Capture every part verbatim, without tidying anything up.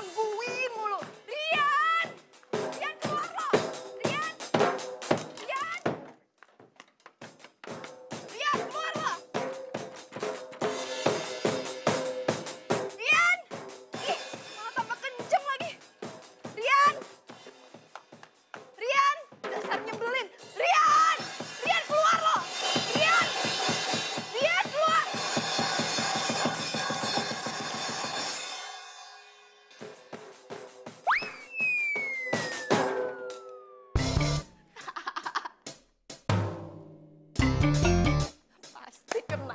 digangguin mulu. Rian! Rian keluar lo! Rian! Rian! Rian keluar lo! Rian! Ih, malah tambah kenceng lagi. Rian! Rian! Dasar nyebelin. Rian! Rian keluar lo! Rian! Rian keluar! Pasti kena.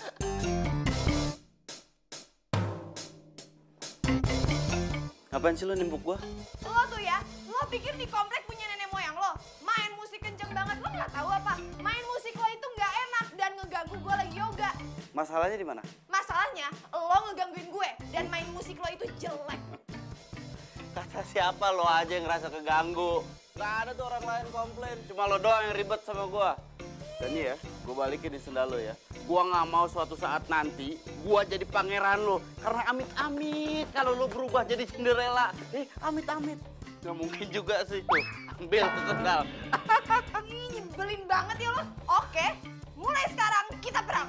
Ngapain sih lo nimpuk gua? Lo tuh ya, lo pikir di komplek punya nenek moyang lo? Main musik kenceng banget, lo nggak tahu apa? Main musik lo itu nggak enak dan ngeganggu gue lagi yoga. Masalahnya di mana? Masalahnya, lo ngegangguin gue dan main musik lo itu jelek. Kata siapa lo aja yang ngerasa keganggu? Gak ada tuh orang lain komplain, cuma lo doang yang ribet sama gua. Dan iya, gua balikin di sendal lo ya. Gua nggak mau suatu saat nanti gua jadi pangeran lo, karena amit-amit kalau lo berubah jadi Cinderella. Eh, amit-amit. Gak mungkin juga sih tuh. Ambil tuh sendal. Ih, nyebelin banget ya lo. Oke, mulai sekarang kita perang.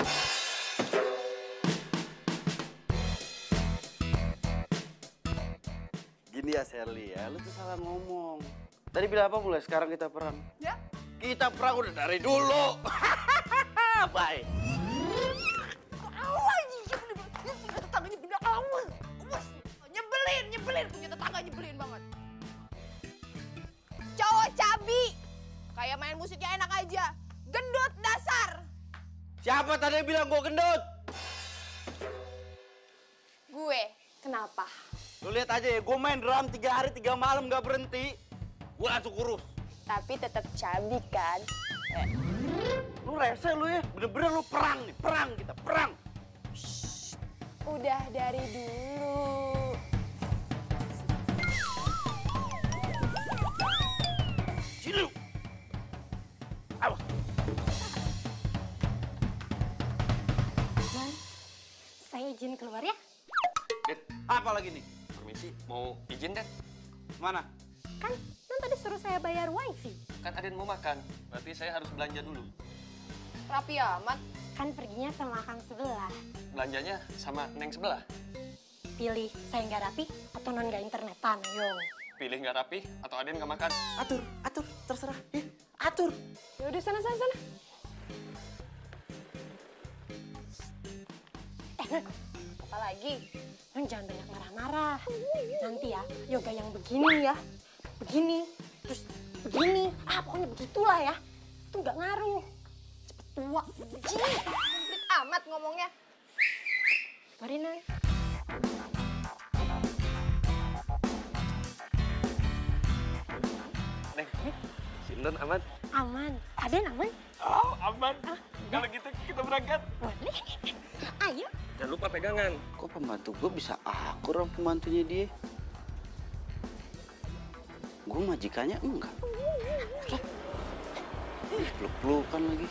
Gini ya Sherly ya, lo tuh salah ngomong. Tadi bilang apa mulai sekarang kita perang? Ya? Kita perang udah dari dulu. Bye. Awas, punya tetangganya benda awas. Awas, nyebelin, nyebelin. Punya tetangga nyebelin banget. Cowok cabi. Kayak main musiknya enak aja. Gendut dasar. Siapa tadi yang bilang gua gendut? Gue, kenapa? Lu lihat aja ya, gue main drum tiga hari tiga malam gak berhenti, gue langsung kurus. Tapi tetap cabi kan? Eh, lu rese lu ya, bener-bener lu perang nih, perang kita, perang. Shh, udah dari dulu. Sini lu. Awas. Man, saya izin keluar ya. Den, Apa lagi nih? permisi, mau izin Den? Mana? Kan, kan tadi suruh saya bayar wifi. Kan Aden mau makan, berarti saya harus belanja dulu. Rapi amat. Kan perginya sama kang sebelah. Belanjanya sama Neng sebelah. Pilih saya nggak rapi atau non nggak internetan, yo. Pilih nggak rapi atau Aden nggak makan. Atur, atur, terserah. Eh, atur. Ya udah sana sana sana. Eh, non, Apa lagi? non jangan banyak marah-marah. Nanti ya, yoga yang begini ya. Begini, terus begini. Ah, pokoknya begitulah ya. Itu nggak ngaruh. Cepet tua. Komplit amat ngomongnya. Mari, non. Neng, si Non aman? Aman. Aden aman? Oh, aman. Kalau gitu kita berangkat. Boleh. Ayo. Jangan lupa pegangan. Kok pembantu gue bisa akur sama pembantunya dia? Gue majikannya enggak. Ih, peluk-pelukan lagi.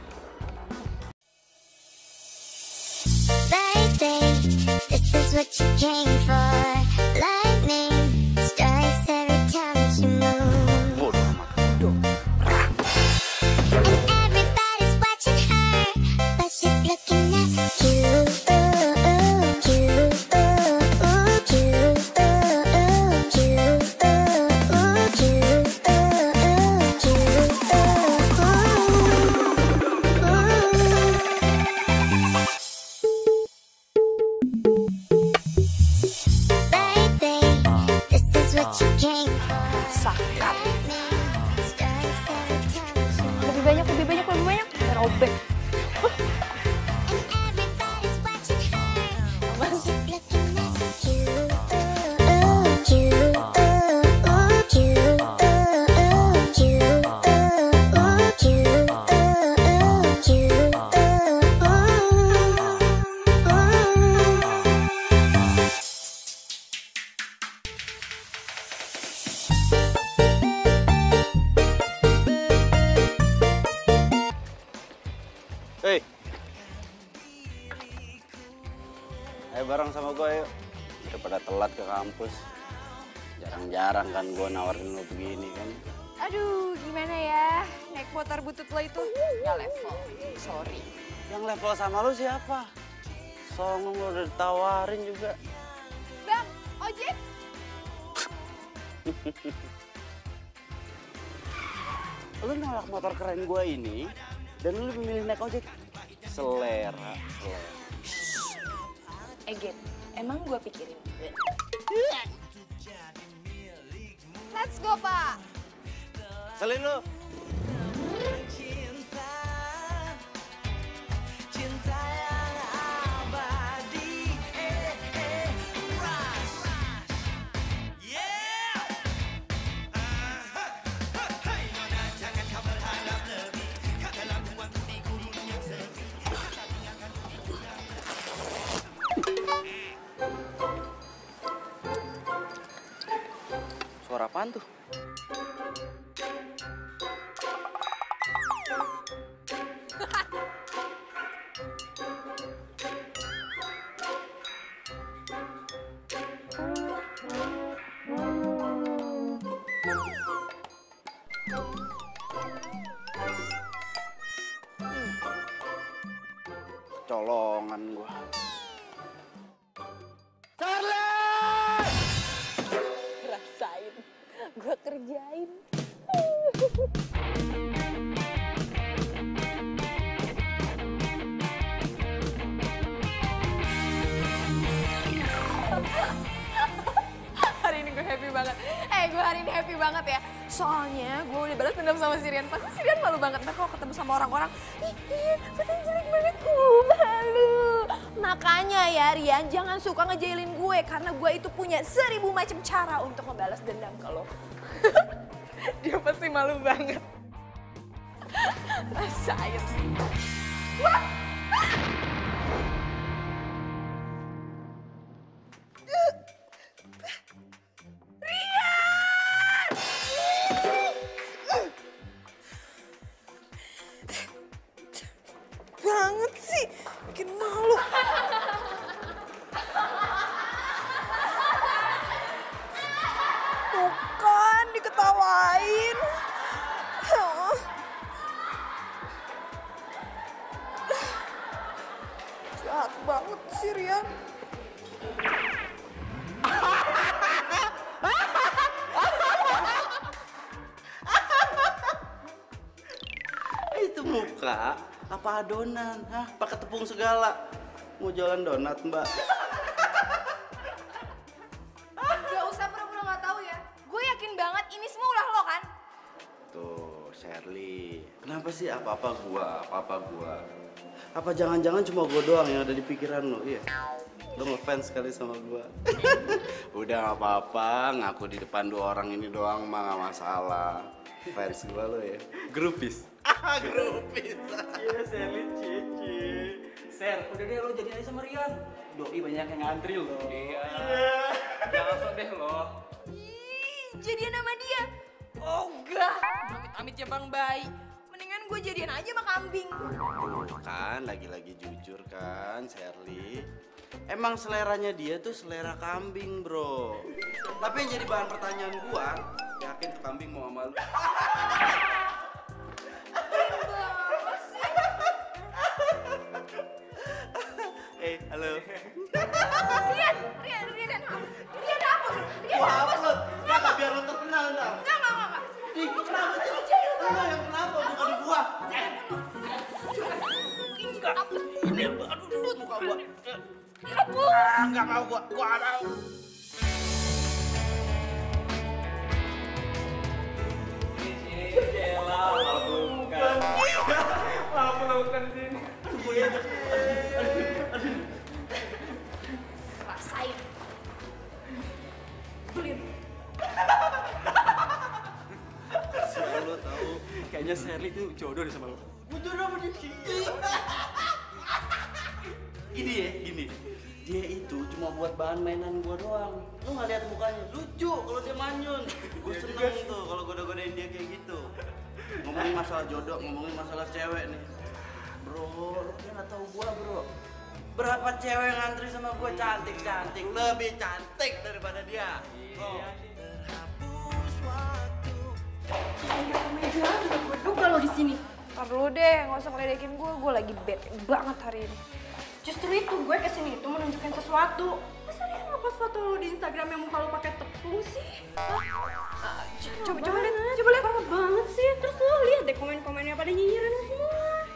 Baby, this is what you came for. Lightning strikes every time you move. Bodoh amat. And everybody's watching her, but she's looking at you. You, you, Baby, this is what you came for. Sakat. Lightning strikes every time you move. Lebih banyak, lebih banyak, lebih banyak. Robek. And everybody's watching her, but she's looking at you. You, Hei, ayo bareng sama gue yuk. Ke daripada telat ke kampus. Jarang-jarang kan gue nawarin lo begini kan. Aduh, gimana ya? Naik motor butut lo itu nggak level. Sorry. Yang level sama lo siapa? Songong lo udah ditawarin juga. Bang, ojek. Lu nolak motor keren gue ini, dan lu memilih naik ojek. Selera, selera. Eget, emang gue pikirin. Let's go, Pak. Selin lu. Suara apaan tuh? Colongan gua. Rasain, gue kerjain. Hari ini gue happy banget. Eh, gue hari ini happy banget ya. Soalnya gue udah balas dendam sama si Rian. Pasti si Rian malu banget. Ntar kalau ketemu sama orang-orang, ih Rian, fotonya jelek banget. Uh, malu. Makanya ya Rian, jangan suka ngejailin gue. Karena gue itu punya seribu macam cara untuk membalas dendam ke lo. Dia pasti malu banget. Rasain. Wah! Banget sih, bikin malu. Tuh kan, diketawain. Jahat banget sih Rian. Itu muka apa adonan? Hah? Pakai tepung segala. Mau jualan donat, Mbak? Gak usah pura-pura gak tahu ya. Gue yakin banget ini semua ulah lo kan? Tuh, Shirley. Kenapa sih apa-apa gua, apa-apa gua? Apa jangan-jangan cuma gua doang yang ada di pikiran lo? Iya. Lo ngefans sekali sama gua. Udah gak apa-apa, ngaku di depan dua orang ini doang mah gak masalah. Fans gua lo ya. Grupis. Ah, grupis. Iya, Selin Cici. Ser, udah deh lo jadi aja sama Rian. Doi banyak yang ngantri lo. Iya. Jangan sok deh lo. Ih, jadian sama dia? Oh enggak, amit-amit ya Bang Bayi. Mendingan gue jadian aja sama kambing. Tuh kan, lagi-lagi jujur kan, Shirley. Emang seleranya dia tuh selera kambing, bro. Tapi yang jadi bahan pertanyaan gua, yakin tuh kambing mau sama lu? Eh, halo. Rian, Rian, Rian hapus. Rian hapus. Rian Wah, hapus. apa lu? Kenapa biar lu terkenal ntar? Enggak, enggak, enggak, enggak. Ih, kenapa sih? Lu yang kenapa? Bukan di gua. Ini, aduh, dudut muka gua. Hapus. Enggak mau gua, gua ada. Malah pelukan sini. Rasain. Belit. Lo tahu, Kayaknya Shirley tuh jodoh deh sama lo. gua jodoh sama dia. Gini ya, gini. Dia itu cuma buat bahan mainan gua doang. Lu nggak lihat mukanya, lucu kalau dia manyun. Gua seneng tuh kalau goda-godain dia kayak gitu. Ngomongin masalah jodoh, ngomongin masalah cewek nih. Bro, lu kan nggak tahu gua, bro. Berapa cewek yang ngantri sama gue cantik-cantik, lebih cantik daripada dia. Oh. Gue duga lo di sini. Ntar dulu deh, nggak usah ngeledekin gue. Gue lagi bete banget hari ini. Justru itu gue kesini itu menunjukkan sesuatu. Masa dia ngepost foto lo di Instagram yang muka lo pakai tepung sih? Uh, coba coba lihat, coba lihat. Parah banget sih. Terus lo lihat deh komen-komennya pada nyinyirin lo semua.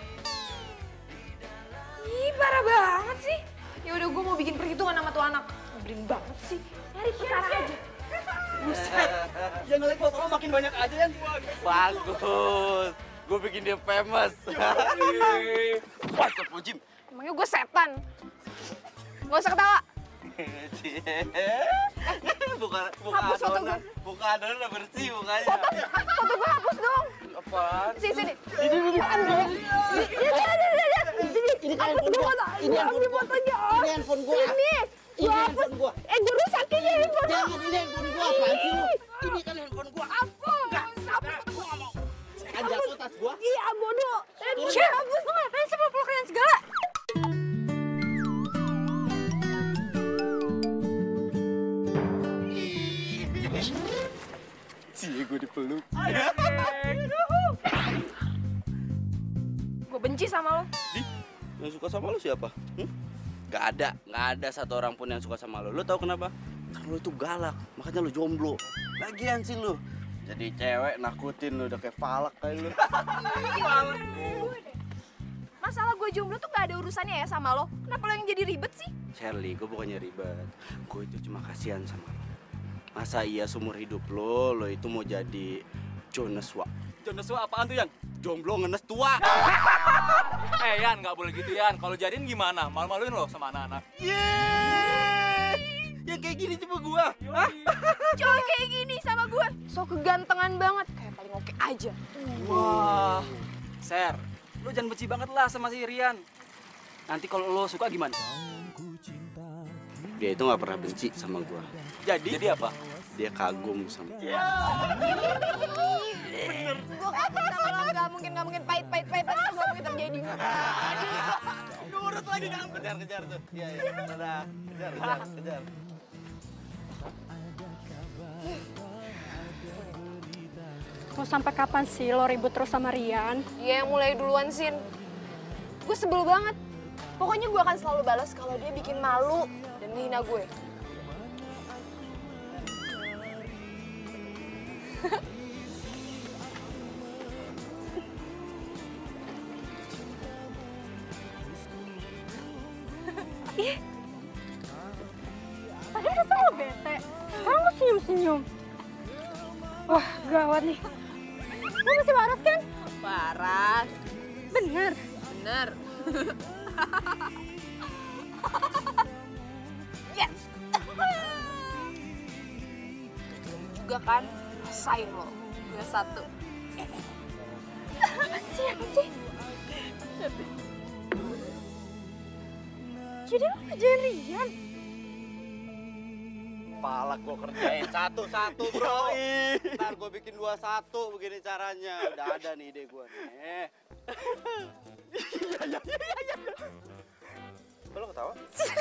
Ih, parah banget sih. Ya udah, gue mau bikin perhitungan sama tuh anak. Nyebelin banget sih. Nyari perkara aja. Buset, yang nge-like foto lo makin banyak aja ya. Bagus. Gue bikin dia famous. Wah, Sopo Jim. Emangnya gue setan? Gak usah ketawa. buka buka Hapus foto adonan, gue. buka adonan udah bersih mukanya. Foto, foto gue hapus dong. Apaan? Sini, sini. Ini, ini, ini kan handphone gua. Ini handphone gua. Ini handphone gua. Ini. Ini handphone gua. Eh, gue rusak ini handphone. Jangan, ini handphone gua. Apaan sih lu? Ini kan handphone gua. Hapus. Hapus. Gua nggak mau. Kan jatuh tas gua. Iya, bodoh. Cek, hapus. Lu ngapain sih peluk-pelukan segala? Cie, gue dipeluk. Gue benci sama lo. Di, yang suka sama lo siapa? Hmm? Gak ada, gak ada satu orang pun yang suka sama lo. Lo tau kenapa? Karena lo itu galak, makanya lo jomblo. Lagian sih lo, jadi cewek nakutin lo udah kayak falak kayak lo. Masalah gue jomblo tuh gak ada urusannya ya sama lo. Kenapa lo yang jadi ribet sih? Shirley, gue bukannya ribet. Gue itu cuma kasihan sama lo. Masa iya seumur hidup lo, lo itu mau jadi Joneswa? Joneswa apaan tuh, Yan? Jomblo ngenes tua. Eh, Yan, nggak boleh gitu, Yan. Kalau jadiin gimana? Malu-maluin lo sama anak-anak. Yeay! Yang kayak gini cuma gua. Hah? Cowok kayak gini sama gue. So kegantengan banget. Kayak paling oke aja. Wah, Ser, lo jangan benci banget lah sama si Rian. Nanti kalau lo suka gimana? Dia itu nggak pernah benci sama gua. Jadi? Jadi apa? Dia kagum sama dia. Bener. Gue kagum sama lo. Gak mungkin, gak mungkin. Pahit, pahit, pahit. Pasti gak mungkin terjadi. Nurut lagi kamu. Kejar, kejar tuh. Iya, iya. Udah. Kejar, kejar, kejar. Mau sampai kapan sih lo ribut terus sama Rian? Dia yang mulai duluan, Sin. Gue sebel banget. Pokoknya gue akan selalu balas kalau dia bikin malu dan menghina gue. Ih, tadi rasa lo bete, sekarang lo senyum-senyum. Wah, gawat nih. Lo masih waras kan? Waras. Bener. Bener. Yes. Juga kan, rasain lo. Gue satu. Apa sih, apa sih? Jadi lo kerjain Rian? Palak gua kerjain satu-satu, bro. Ntar gua bikin dua satu begini caranya. Udah ada nih ide gua nih. Iya, iya, iya, iya. Kok lo ketawa?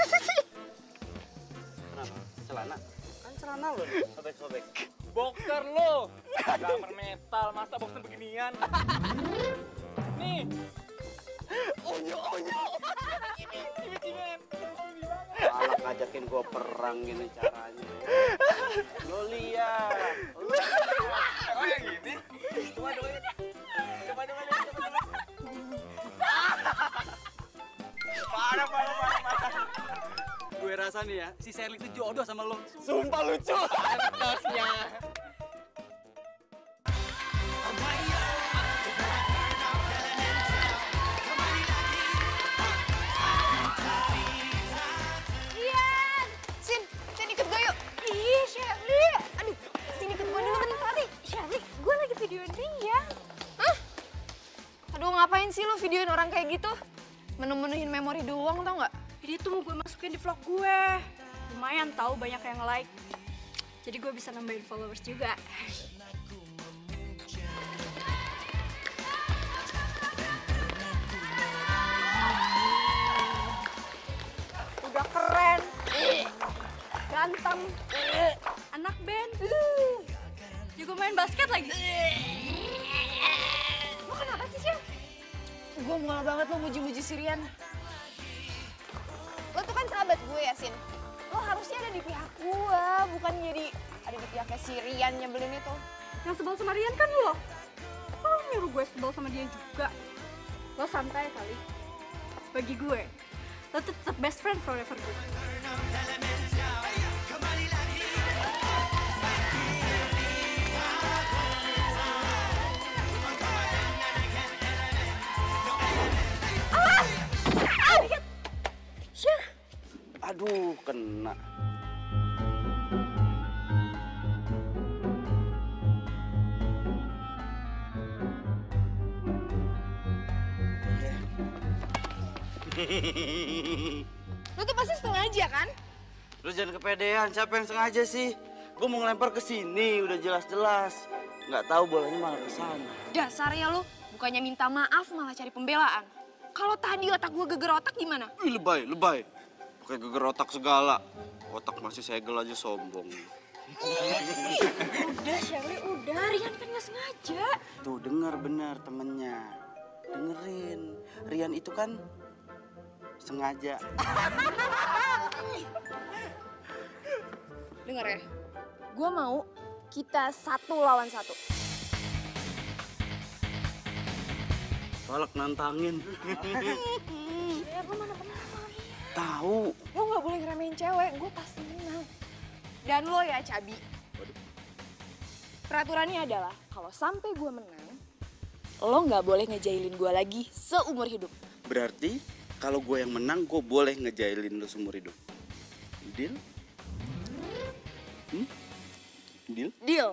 Kenapa? Celana? Kan celana lo nih, sobek-sobek. Boxer lo! Gambar metal, masa boxer beginian? Nih! Onyo, onyo! Palak ngajakin gua perang gini caranya. Lo lihat. Oh yang gini? Coba dong. Coba dong. Parah, parah, parah, parah. Gue rasa nih ya, si Sherly itu jodoh sama lo. Sumpah lucu. Tosnya. Ian! Sin, Sin ikut gue yuk. Ih, Shirley. Aduh, Sin ikut gue dulu bentar nih. Shirley, gue lagi videoin dia. Hah? Aduh, ngapain sih lu videoin orang kayak gitu? Menu-menuhin memori doang, tau nggak? Jadi tuh mau gue masukin di vlog gue. Lumayan tahu banyak yang like. Jadi gue bisa nambahin followers juga. berantem. Anak band. Jago main basket lagi. Lo kenapa sih, Syah? Gue mual banget lo muji-muji si Rian. Lo tuh kan sahabat gue ya, Sin. Lo harusnya ada di pihak gue, bukan jadi ada di pihaknya si Rian nyebelin itu. Yang sebel sama Rian kan lo. Kok lo nyuruh gue sebel sama dia juga? Lo santai kali. Bagi gue, lo tuh tetap best friend forever gue. Aduh, kena. Lo tuh pasti sengaja kan? Lu jangan kepedean, siapa yang sengaja sih? Gue mau ngelempar ke sini, udah jelas-jelas. Nggak tahu bolanya malah ke sana. Dasarnya lo bukannya minta maaf malah cari pembelaan. Kalau tadi otak gue geger otak gimana? Ih, lebay, lebay. Pakai geger otak segala. Otak masih segel aja sombong. Udah, Shelly, udah. Rian kan nggak sengaja. Tuh, dengar benar temennya. Dengerin. Rian itu kan sengaja. Dengar ya, gue mau kita satu lawan satu. Palak nantangin. Ya, gue mana pernah sama dia. Tahu. Lo nggak boleh ngeremehin cewek, gue pasti menang. Dan lo ya, Cabi. Peraturannya adalah kalau sampai gue menang, lo nggak boleh ngejailin gue lagi seumur hidup. Berarti kalau gue yang menang, gue boleh ngejailin lu seumur hidup. Deal? Hmm? Deal? Deal.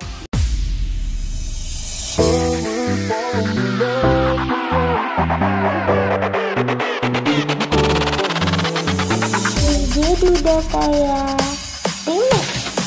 Jadi udah kayak remix.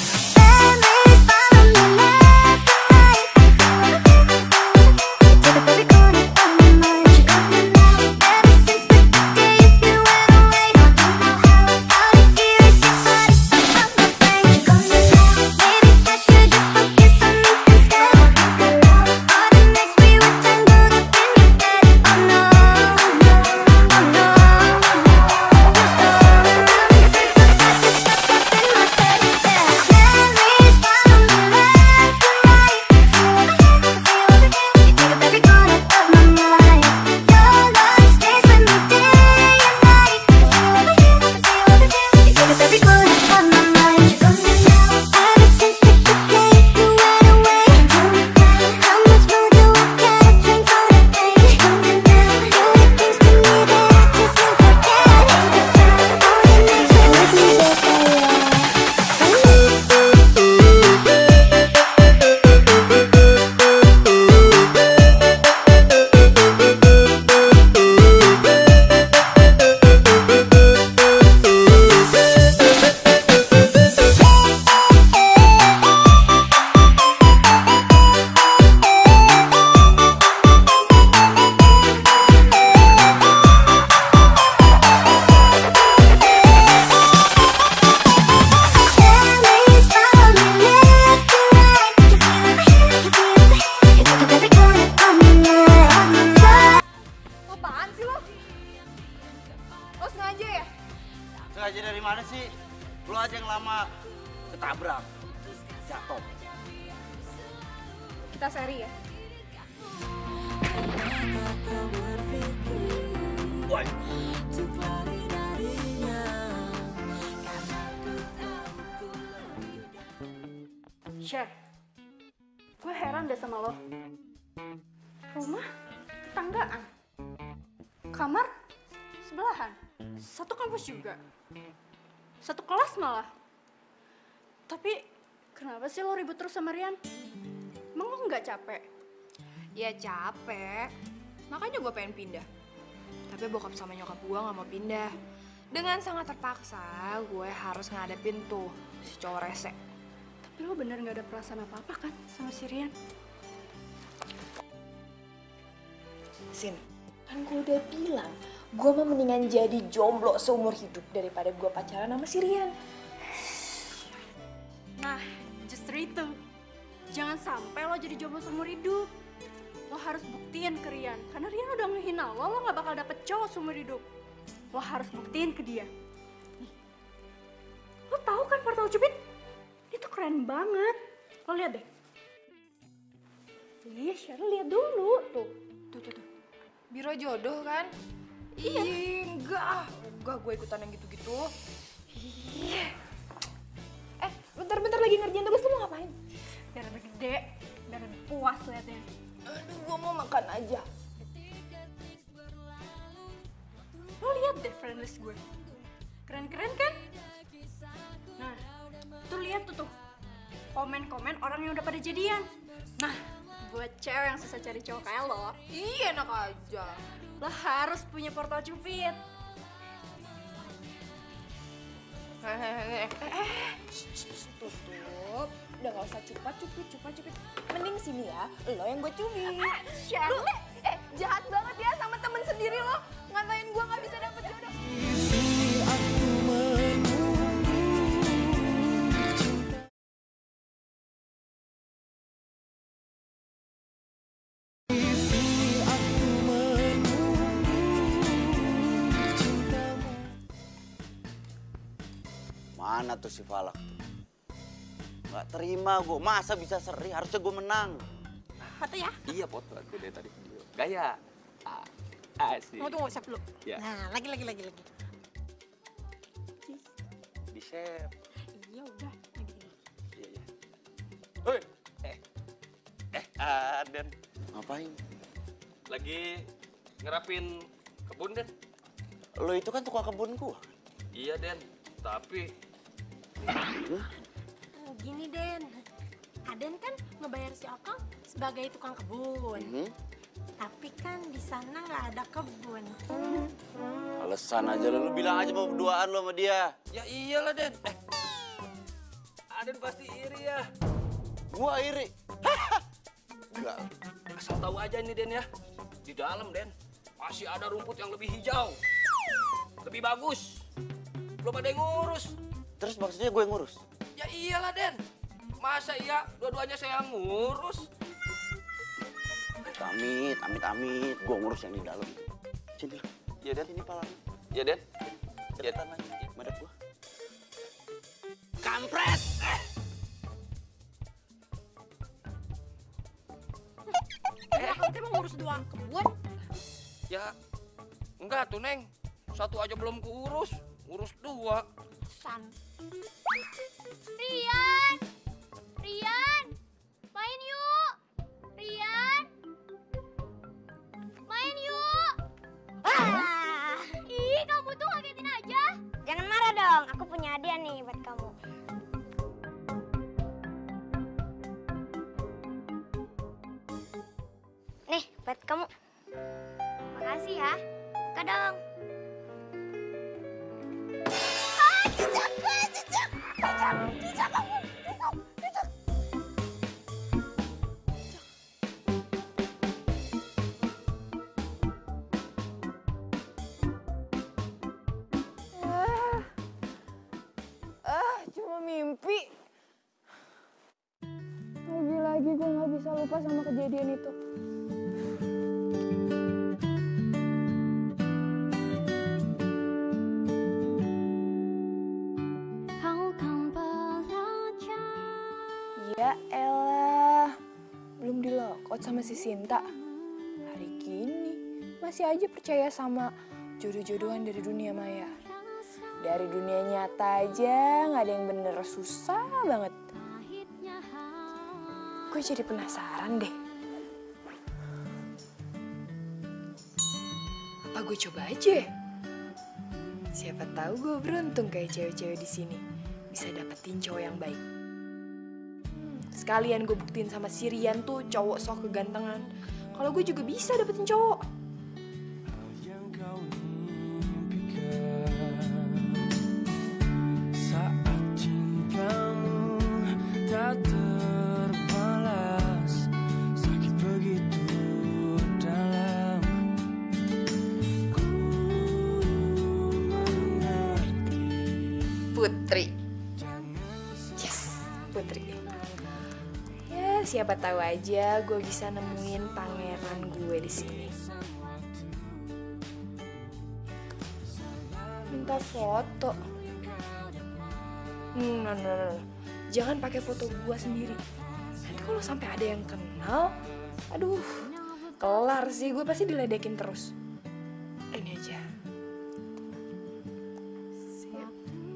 Sengaja dari mana sih? Lu aja yang lama ketabrak, jatuh. Kita seri ya. Woi. Share. Gue heran deh sama lo. Rumah tetanggaan. Kamar sebelahan. Satu kampus juga. Satu kelas malah. Tapi kenapa sih lo ribut terus sama Rian? Emang lo nggak capek? Ya capek. Makanya gue pengen pindah. Tapi bokap sama nyokap gue gak mau pindah. Dengan sangat terpaksa gue harus ngadepin tuh si cowok rese. Tapi lo bener gak ada perasaan apa-apa kan sama si Rian? Sin, kan gue udah bilang gue mah mendingan jadi jomblo seumur hidup daripada gue pacaran sama si Rian. Nah, justru itu. Jangan sampai lo jadi jomblo seumur hidup. Lo harus buktiin ke Rian. Karena Rian udah ngehina lo, lo gak bakal dapet cowok seumur hidup. Lo harus buktiin ke dia. Nih, lo tahu kan portal Cupid? Itu keren banget. Lo lihat deh. Iya, Cheryl lihat dulu. Tuh, tuh, tuh, tuh. Biro jodoh kan? Iya. Enggak, enggak gue ikutan yang gitu-gitu. Iya. Eh, bentar-bentar lagi ngerjain tugas, lu mau ngapain? Biar lebih gede, biar lebih puas liatnya. Aduh, gue mau makan aja. Lo lihat deh friend list gue. Keren-keren kan? Nah, tuh lihat tuh tuh. Komen-komen orang yang udah pada jadian. Nah, buat cewek yang susah cari cowok kayak lo, Iya, enak aja. lo harus punya portal Cupid. Eh, eh, tutup. Udah gak usah cupat, cupit, cupat, cupit. Mending sini ya, lo yang gue cubit. Lu, eh, jahat banget ya sama temen sendiri lo. Ngatain gue gak bisa dapet jodoh. Mana tuh si Falak tuh? Gak terima gue, masa bisa seri? Harusnya gue menang. Foto ya? Iya foto aku dari tadi. Gaya. Ah, asik. Tunggu, tunggu, save dulu. Ya. Nah, lagi, lagi, lagi, lagi. Di save. Iya, udah. Lagi, lagi. Iya, iya. Hoi. Eh. Eh, Aden. Ngapain? Lagi ngerapin kebun, Den. Lo itu kan tukang kebun gua. Iya, Den. Tapi Oh, gini, Den. Aden kan ngebayar si Akang sebagai tukang kebun. Hmm? Tapi kan di sana nggak ada kebun. Alasan aja lo, lo bilang aja mau berduaan lo sama dia. ya iyalah, Den. Eh. Aden pasti iri ya. Gua iri. Enggak. Asal tahu aja nih, Den ya. Di dalam, Den, masih ada rumput yang lebih hijau. Lebih bagus. Belum ada yang ngurus. Terus maksudnya gue ngurus? Ya iyalah, Den. Masa iya dua-duanya saya yang ngurus? Amit, amit, amit. Gue ngurus yang di dalam. Sini lo. Iya, Den. Ini palanya. Iya, Den. Iya, Deketan lagi. Madep gua. Kampret! Eh, Akang teh mau ngurus dua kebun. Ya, enggak tuh, Neng. Satu aja belum keurus. Urus dua. San. Rian! Rian! Main yuk! Rian! Main yuk! Ah, Ih, kamu tuh ngagetin aja. Jangan marah dong, aku punya hadiah nih buat kamu. Nih, buat kamu. Makasih ya. Buka dong. Ah, ah, cuma mimpi. Lagi-lagi gue gak bisa lupa sama kejadian itu. Ya elah, belum di lockout sama si Sinta. Hari gini masih aja percaya sama jodoh-jodohan dari dunia maya. Dari dunia nyata aja nggak ada yang bener, susah banget. Gue jadi penasaran deh. Apa gue coba aja ya? Siapa tahu gue beruntung kayak cewek-cewek di sini, bisa dapetin cowok yang baik. Sekalian gue buktiin sama si Rian tuh cowok sok kegantengan. Kalau gue juga bisa dapetin cowok. Putri. Yes, siapa tahu aja gue bisa nemuin pangeran gue di sini. Minta foto. Hmm, no, no, no, no. Jangan pakai foto gue sendiri. Nanti kalau sampai ada yang kenal, aduh, kelar sih, gue pasti diledekin terus. Ini aja. Sip.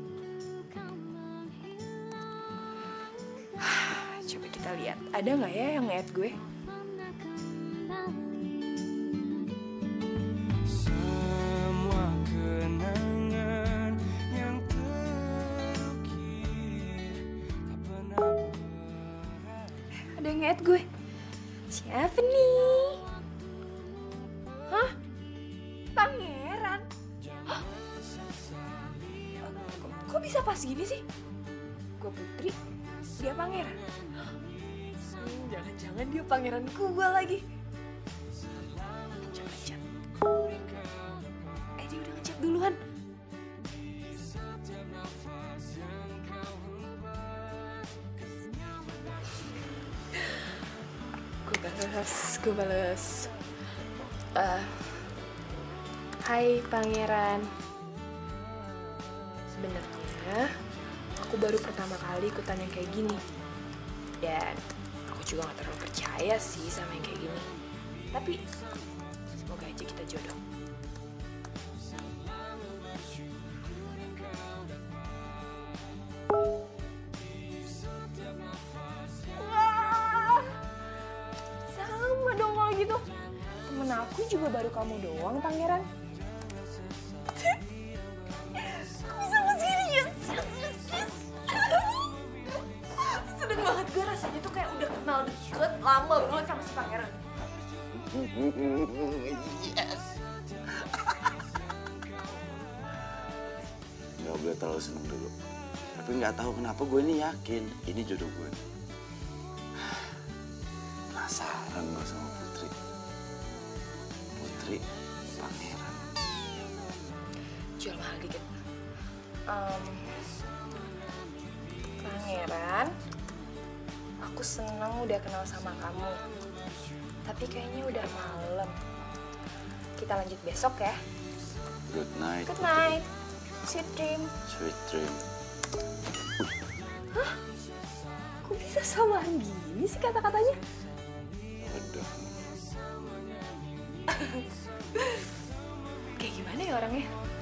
Coba kita lihat, ada nggak ya yang nge-add gue? Ada yang nge-add gue. Siapa nih? Hah? Pangeran? Hah? Kok, kok bisa pas gini sih? Gue Putri, dia pangeran. Hmm, jangan-jangan dia pangeran gue lagi. Ngechat-ngechat. Eh, dia udah ngechat duluan. Gue balas, gue balas. Uh, Hai pangeran. Sebenarnya aku baru pertama kali ikutan yang kayak gini. Dan aku juga gak terlalu percaya sih sama yang kayak gini. Tapi semoga aja kita jodoh. Wah, sama dong kalau gitu. Temen aku juga baru kamu doang, pangeran. Bisa pas gini, yes, yes, yes. Seneng banget gue rasanya tuh kayak udah kenal deket lama banget sama si pangeran. Yes. Gak boleh terlalu seneng dulu. Tapi nggak tahu kenapa gue ini yakin ini jodoh gue. Penasaran gue sama Putri. Putri, pangeran. Jual mahal dikit. Um, pangeran, aku seneng udah kenal sama kamu. Tapi kayaknya udah malam. Kita lanjut besok ya. Good night. Good night. Sweet dream. Sweet dream. Hah? Kok bisa samaan gini sih kata-katanya? Udah. Kayak gimana ya orangnya?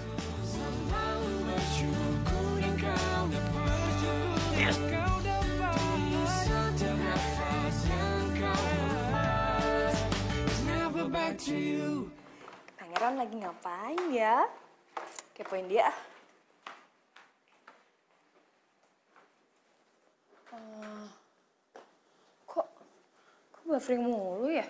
Pangeran lagi ngapain ya? Kepoin dia ah. Uh, kok, kok buffering mulu ya?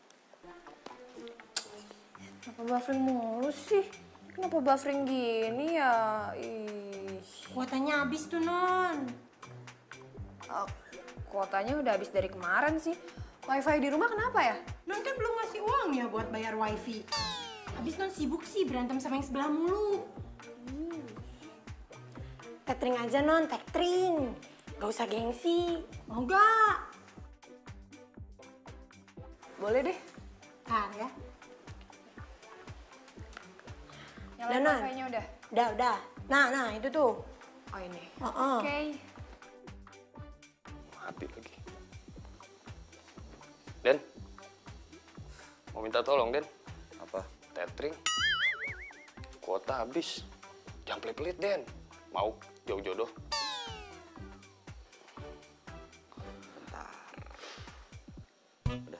Kenapa buffering mulu sih? Kenapa buffering gini ya? Ih. Kuotanya habis tuh, Non. Uh, kuotanya udah habis dari kemarin sih. Wifi di rumah kenapa ya? Non kan belum ngasih uang ya buat bayar wifi. Habis Non sibuk sih berantem sama yang sebelah mulu. Hmm. Tethering aja Non, tethering. Gak usah gengsi. Mau gak? Boleh deh. Ntar ya. Nyalain Danan. wifi-nya udah? Udah, udah. Nah, nah itu tuh. Oh ini. Uh -uh. Oke. Okay. Mati lagi. Den, mau minta tolong, Den. Apa? Tethering. Kuota habis. Jangan pelit-pelit, Den. Mau jauh jodoh. Bentar. Udah.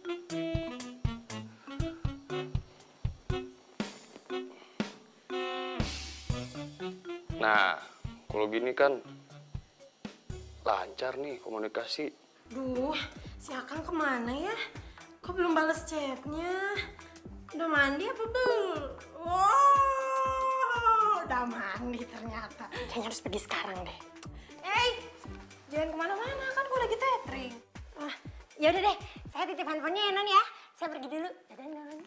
Nah, kalau gini kan lancar nih komunikasi. Duh, si Akang kemana ya? Kok belum balas chatnya? Udah mandi apa belum? Wow, udah mandi ternyata. Kayaknya harus pergi sekarang deh. Hey, jangan kemana-mana kan gue lagi tethering. Wah, yaudah deh. Saya titip handphonenya ya, Non ya. Saya pergi dulu. Dadah, Non.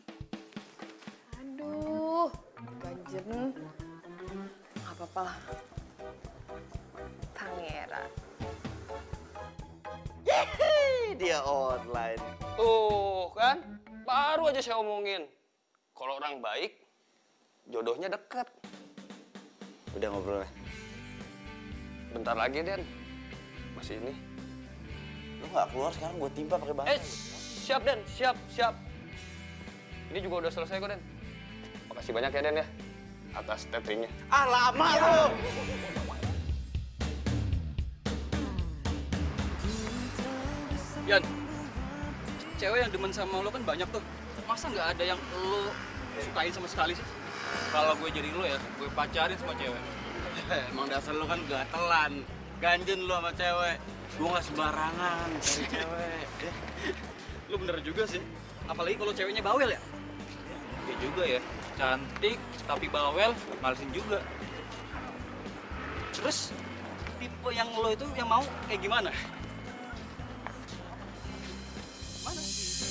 Aduh, ganjen. Gak apa-apa lah. Pangeran. dia online. Tuh kan, baru aja saya omongin. Kalau orang baik, jodohnya deket. Udah ngobrol ya? Bentar lagi, Den. Masih ini. Lu nggak keluar sekarang gue timpa pakai batu. Eh, siap, Den. Siap, siap. Ini juga udah selesai kok, Den. Makasih banyak ya, Den ya. Atas tetringnya. Ah, lama lu! Yan, cewek yang demen sama lo kan banyak tuh. Masa nggak ada yang lo sukain sama sekali sih? Kalau gue jadi lo ya, gue pacarin sama cewek. Emang dasar lu kan gatelan. Ganjen lu sama cewek. Gue nggak sembarangan cari cewek. Lo bener juga sih. Apalagi kalau ceweknya bawel ya. Iya juga ya. Cantik tapi bawel, malesin juga. Terus tipe yang lo itu yang mau kayak gimana? Mana?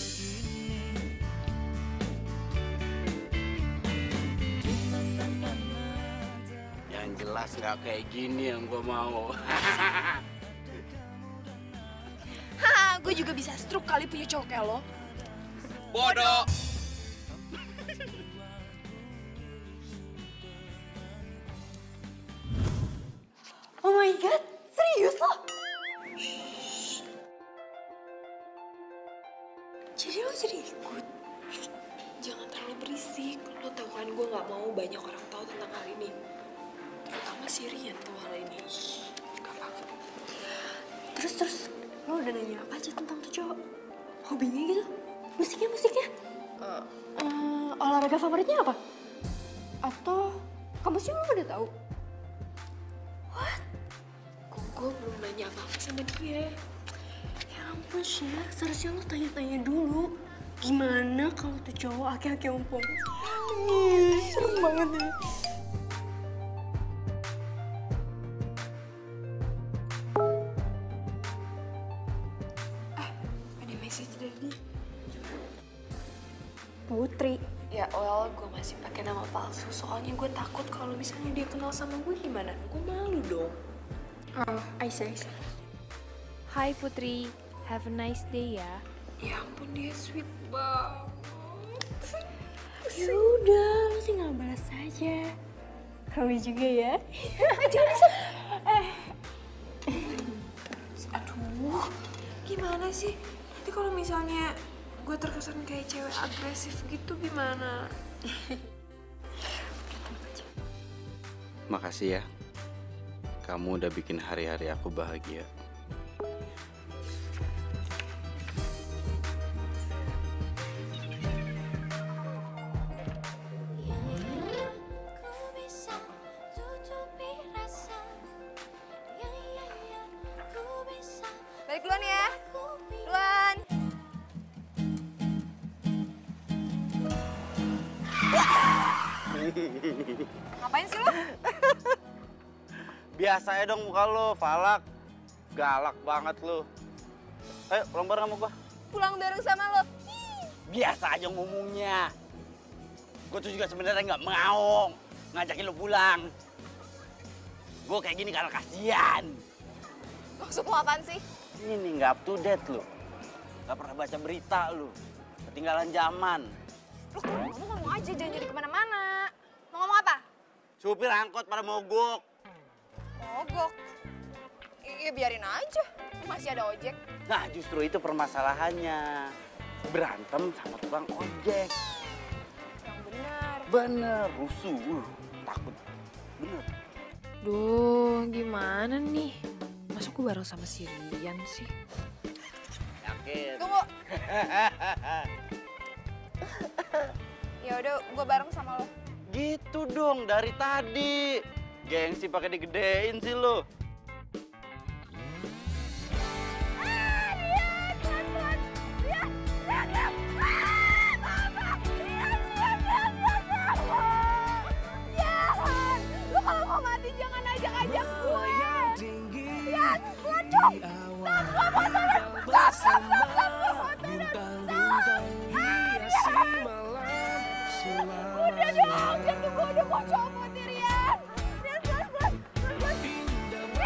Yang jelas nggak kayak gini yang gue mau. Haha, gue juga bisa stroke kali punya cowok kayak lo. Bodoh. Oh my god, serius lo? Jadi lo jadi ikut? Jangan terlalu berisik. Lo tau kan gue gak mau banyak orang tahu tentang hal ini. Terutama si Rian tahu hal ini. Gak apa-apa. Terus, terus, lo udah nanya apa aja tentang tuh cowok? Hobinya gitu? Musiknya, musiknya? Uh, uh, olahraga favoritnya apa? Atau kampusnya lo udah tahu? What? Gue belum nanya apa-apa sama dia. Ya ampun, Syah. Seharusnya lo tanya-tanya dulu. Gimana kalau tuh cowok aki-aki ompong? Ih, serem banget ya. Eh, ada message dari dia. Putri. Ya, well, gue masih pakai nama palsu. Soalnya gue takut kalau misalnya dia kenal sama gue gimana? Gue malu dong. Oh, I see, I see. Hai Putri, have a nice day ya. Ya ampun, dia sweet banget. Ya udah, lo tinggal balas saja. Kamu juga ya. Jangan bisa. Eh. Aduh, gimana sih? Nanti kalau misalnya gue terkesan kayak cewek agresif gitu gimana? Makasih ya. Kamu udah bikin hari-hari aku bahagia. Balik duluan ya. Duluan. Ngapain sih lo? Biasa ya dong muka lo, Falak. Galak banget lo. Ayo pulang bareng sama gua. Pulang bareng sama lo. Biasa aja ngomongnya. Gue tuh juga sebenarnya nggak mau ngajakin lo pulang. Gue kayak gini karena kasihan. Maksud lo apaan sih? Ini nih nggak up to date lo. Nggak pernah baca berita lo. Ketinggalan zaman. Lo kalau ngomong ngomong aja, jangan jadi kemana-mana. Mau ngomong apa? Supir angkot pada mogok. Mogok? Iya biarin aja, masih ada ojek. Nah justru itu permasalahannya. Berantem sama tukang ojek. Yang benar. Bener, rusuh. Uh, takut. Bener. Duh, gimana nih? Masa gue bareng sama si Rian sih? Yakin? Tunggu. Ya udah, gue bareng sama lo. Gitu dong dari tadi. Gengsi pakai digedein sih lo. Lu kalau mau mati jangan ajak-ajak gue. Ya, gue dong. Nah, gue fotonya. Stop, stop, stop, stop. Gue fotonya. Udah dong, jangan gue udah mau copot, Rian. Rian, Rian, Rian, Rian.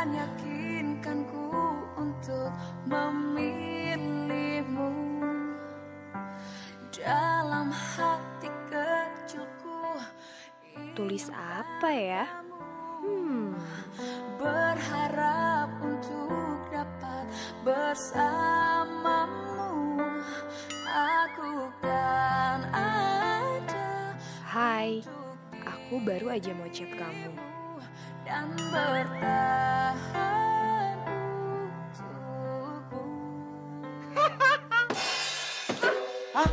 dan yakinkanku untuk memilihmu dalam hati kecilku. Tulis apa ya? Hmm. Berharap untuk dapat bersamamu, aku kan ada. Hai, aku baru aja mau chat kamu. Dan bertahan untukmu. Hah?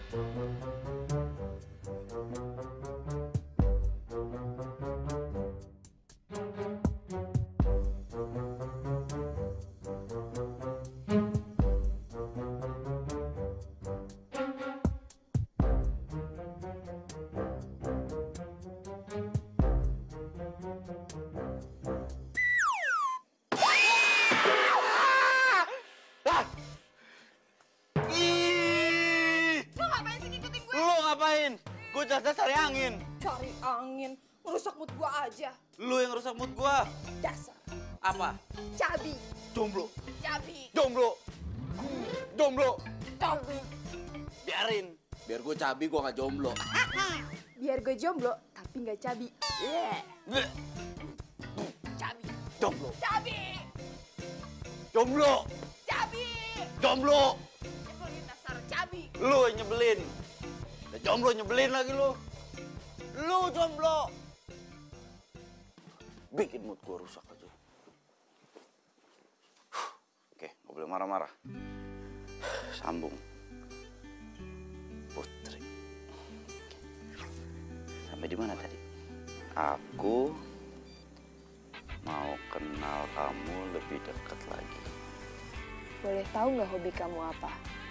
Gue jelas cari angin. Cari angin, merusak mood gua aja. Lu yang rusak mood gua. Dasar. Apa? Cabi. Jomblo. Cabi. Jomblo. Jomblo. Cabi. Biarin. Biar gue cabi, gue gak jomblo. Biar gue jomblo, tapi gak cabi. Yeah. Cabi. Jomblo. Cabi. Jomblo. Cabi. Jomblo. Nyebelin dasar cabi. Lu yang nyebelin. Udah jomblo nyebelin lagi lu. Lu jomblo. Bikin mood gue rusak aja. Oke, gak boleh marah-marah. Sambung. Putri. Sampai di mana tadi? Aku mau kenal kamu lebih dekat lagi. Boleh tahu nggak hobi kamu apa?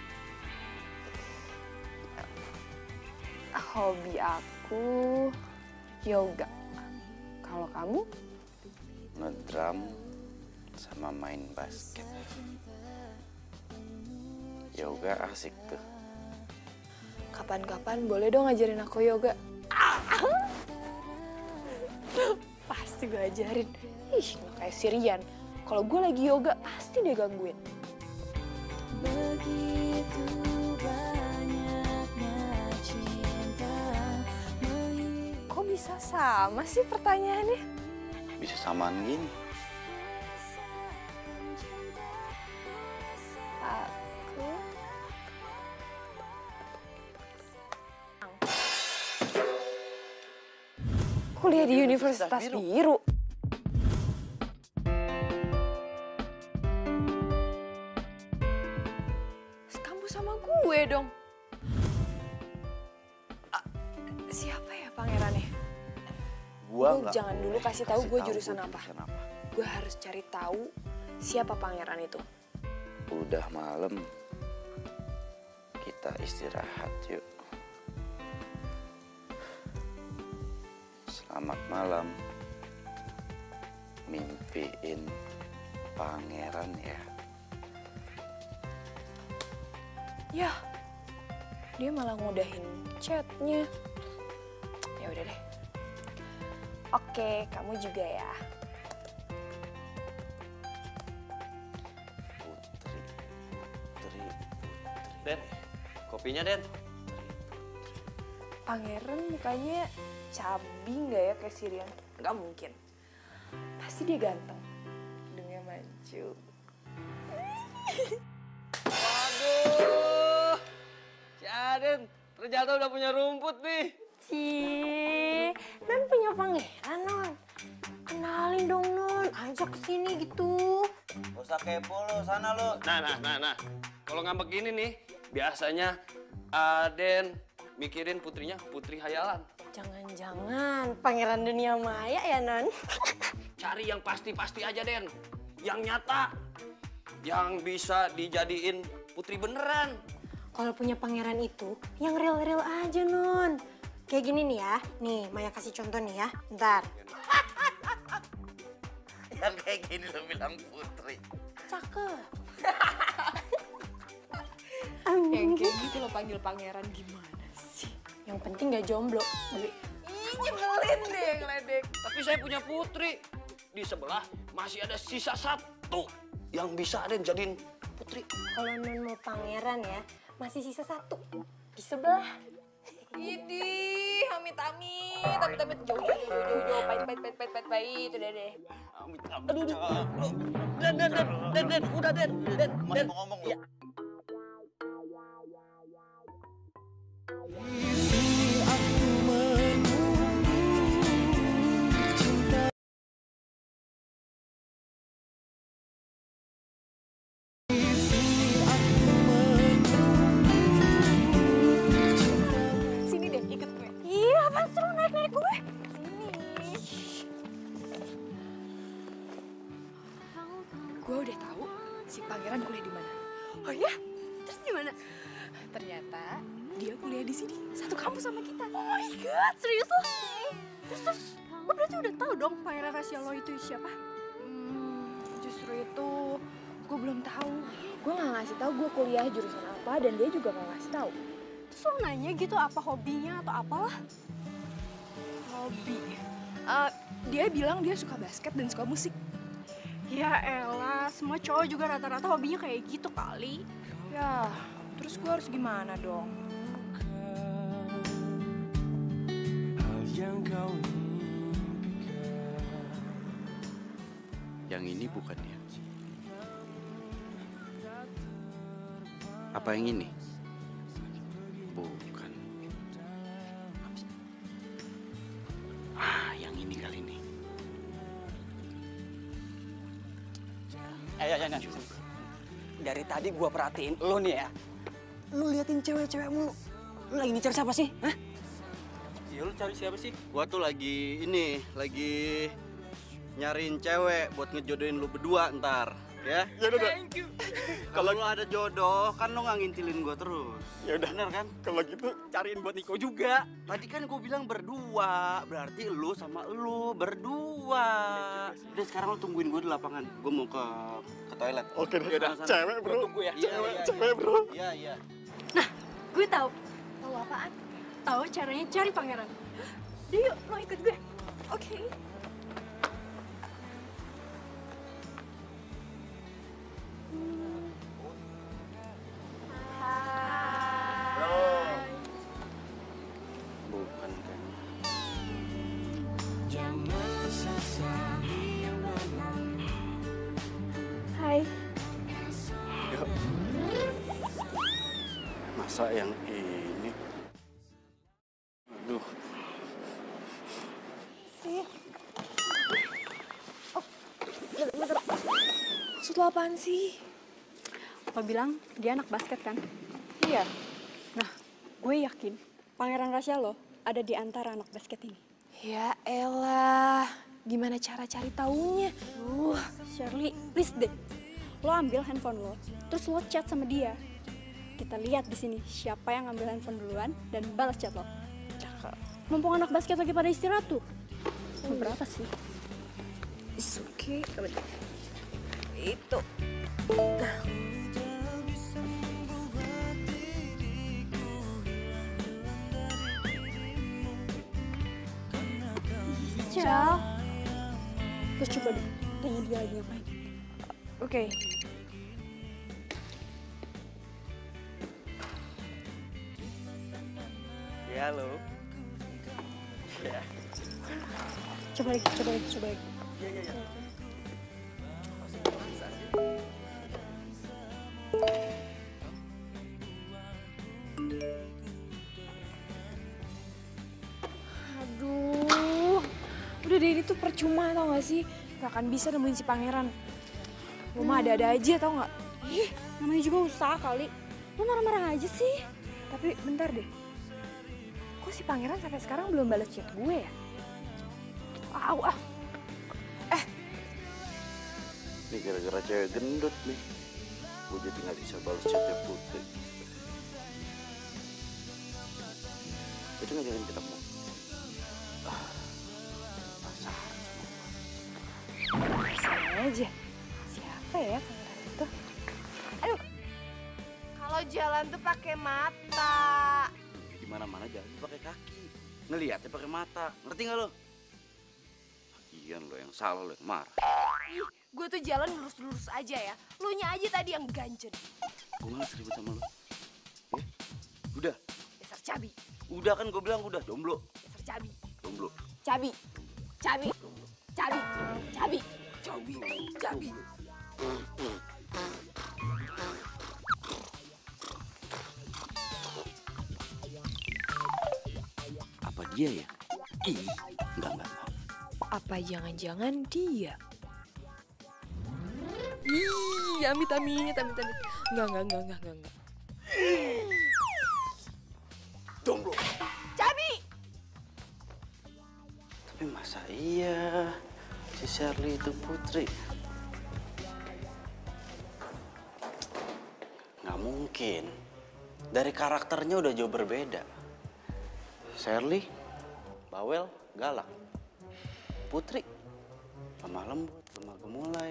Hobi aku yoga. Kalau kamu? Ngedrum sama main basket. Yoga asik tuh. Kapan-kapan boleh dong ngajarin aku yoga. Pasti gue ajarin. Ih, nggak kayak si Rian. Kalau gue lagi yoga, pasti dia gangguin. Begitu banyaknya cinta. Kok bisa sama sih pertanyaannya? Bisa samaan gini. Aku... kuliah di Universitas Biru. Biru. Sekampus sama gue dong. Ah, siapa ya pangerannya? Gua Gue jangan dulu kasih tahu gue jurusan apa. jurusan apa. Gue harus cari tahu siapa pangeran itu. Udah malam. Kita istirahat yuk. Selamat malam. Mimpiin pangeran ya. Yah, dia malah ngudahin chatnya. Ya udah deh. Oke, kamu juga ya. Putri, Putri, Putri. Den, kopinya Den. Pangeran mukanya cabi nggak ya kayak si Rian? Nggak mungkin. Pasti dia ganteng. Hidungnya maju. Waduh, si Aden ternyata udah punya rumput nih. Cie, Non punya pangeran, Non. Kenalin dong, Non. Ajak ke sini gitu. Gak usah kepo lo, sana lo. Nah, nah, nah, nah. Kalau ngambek gini nih, biasanya Aden mikirin putrinya putri hayalan. Jangan-jangan pangeran dunia maya ya, Non? Cari yang pasti-pasti aja, Den. Yang nyata. Yang bisa dijadiin putri beneran. Kalau punya pangeran itu, yang real-real aja, Non. Kayak gini nih ya. Nih, Maya kasih contoh nih ya. Bentar. Yang kayak gini lo bilang putri. Cakep. Yang kayak gitu lo panggil pangeran gimana sih? Yang penting gak jomblo. Ih, nyebelin deh ngeledek. Tapi saya punya putri. di sebelah masih ada sisa satu yang bisa Den jadiin putri. Kalau non mau pangeran ya, masih sisa satu di sebelah. Idih, amit-amit, amit-amit, jauh, jauh, jauh, jauh, jauh, pahit, pahit, pahit, pahit, pahit, pahit, udah deh. Amit, amit. Aduh, aduh. Den, Den, Den, Den, Den, udah Den, Den, Masih Den. mau ngomong lu? Ya. Sini deh, ikut gue. Iya, apaan sih lo naik-naik gue? Gue udah tahu si pangeran kuliah di mana. Oh ya? Terus gimana? Ternyata dia kuliah di sini, satu kampus sama kita. Oh my god, serius lo? Terus, terus, lo berarti udah tahu dong pangeran rahasia lo itu siapa? Hmm, justru itu gue belum tahu. Gue nggak ngasih tahu gue kuliah jurusan apa dan dia juga nggak ngasih tahu. Terus lo nanya gitu apa hobinya atau apalah? Hobi. Eh, dia bilang dia suka basket dan suka musik. Ya elah, semua cowok juga rata-rata hobinya kayak gitu kali. Ya, terus gue harus gimana dong? Yang ini bukan dia. Apa yang ini? Bukan. Ah, yang ini kali ini. Eh, ya, ya, ya. Dari tadi gua perhatiin lo nih ya. Lu liatin cewek-cewek mulu. Lu lagi ngincer siapa sih? Hah? Ya lu cari siapa sih? Gua tuh lagi ini, lagi nyariin cewek buat ngejodohin lu berdua ntar, ya? Ya udah, Thank you. Kalau lu ada jodoh, kan lu nggak ngintilin gua terus. ya udah. Bener kan? Kalau gitu cariin buat Niko juga. Tadi kan gua bilang berdua, berarti lu sama lu berdua. Udah sekarang lu tungguin gua di lapangan. Gua mau ke ke toilet. Oke deh. Yaudah, sana. Cewek bro. Tunggu ya. Iya, Cewek, iya, cewek iya. bro. Iya, iya. Nah, gue tahu. Tahu apaan? Tahu caranya cari pangeran. Udah yuk, lo ikut gue. Oke. Bukan kan. Hai. Yuk. Masa yang ini? Aduh. Sih. Oh, bentar, bentar. Maksud lo apaan sih? Lo bilang dia anak basket kan? Iya. Nah, gue yakin pangeran rahasia lo ada di antara anak basket ini. Ya elah, gimana cara cari taunya? Uh, Shirley, please deh. Lo ambil handphone lo, terus lo chat sama dia. Kita lihat di sini siapa yang ambil handphone duluan dan balas chat lo. Mumpung anak basket lagi pada istirahat tuh. Mau berapa sih? It's okay. Itu. Cal. Terus coba deh, tanya dia lagi ngapain. Oke. Ya lo. Ya. Coba lagi, coba lagi, coba lagi. Aduh. Udah deh, ini tuh percuma tau gak sih? Gak akan bisa nemuin si pangeran. Lu mah ada-ada aja tau gak? Ih, namanya juga usaha kali. Lo marah-marah aja sih. Tapi bentar deh. Kok si pangeran sampai sekarang belum balas chat gue ya? Au, ah. Ini gara-gara cewek gendut nih. Gue jadi nggak bisa balas chatnya Putri. Itu ngajakin ketemu. Ah, penasaran sama gue. Sama aja. Siapa ya pangeran itu? Aduh. Kalau jalan tuh pakai mata. Di mana-mana jalan pakai kaki. Ngeliatnya pakai mata. Ngerti nggak lo? Lagian lo yang salah, lo yang marah. Ih, gue tuh jalan lurus-lurus aja ya. Lu nya aja tadi yang ganjen. Gue malas ribut sama lo. Ya? Udah. Dasar cabi. Udah kan gue bilang udah, jomblo. Dasar cabi. Jomblo. Cabi. Cabi. Cabi. Cabi. Cabi. Cabi. Apa dia ya? Ih, enggak, enggak, enggak. Apa jangan-jangan dia? Ih, amit amit, amit amit. Enggak, enggak, enggak, enggak, enggak. Jomblo. Cabi. Tapi masa iya si Shirley itu putri? Nggak mungkin. Dari karakternya udah jauh berbeda. Shirley, bawel, galak. Putri, lemah lembut, lemah gemulai.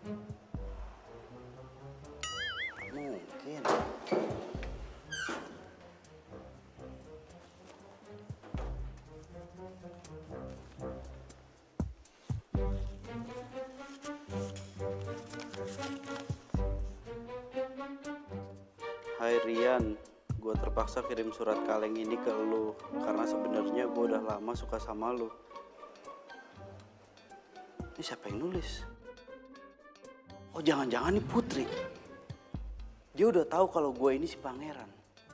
Nggak mungkin. Hai Rian, gue terpaksa kirim surat kaleng ini ke lu karena sebenarnya gue udah lama suka sama lu. Ini siapa yang nulis? Oh jangan-jangan nih Putri. Dia udah tahu kalau gue ini si pangeran.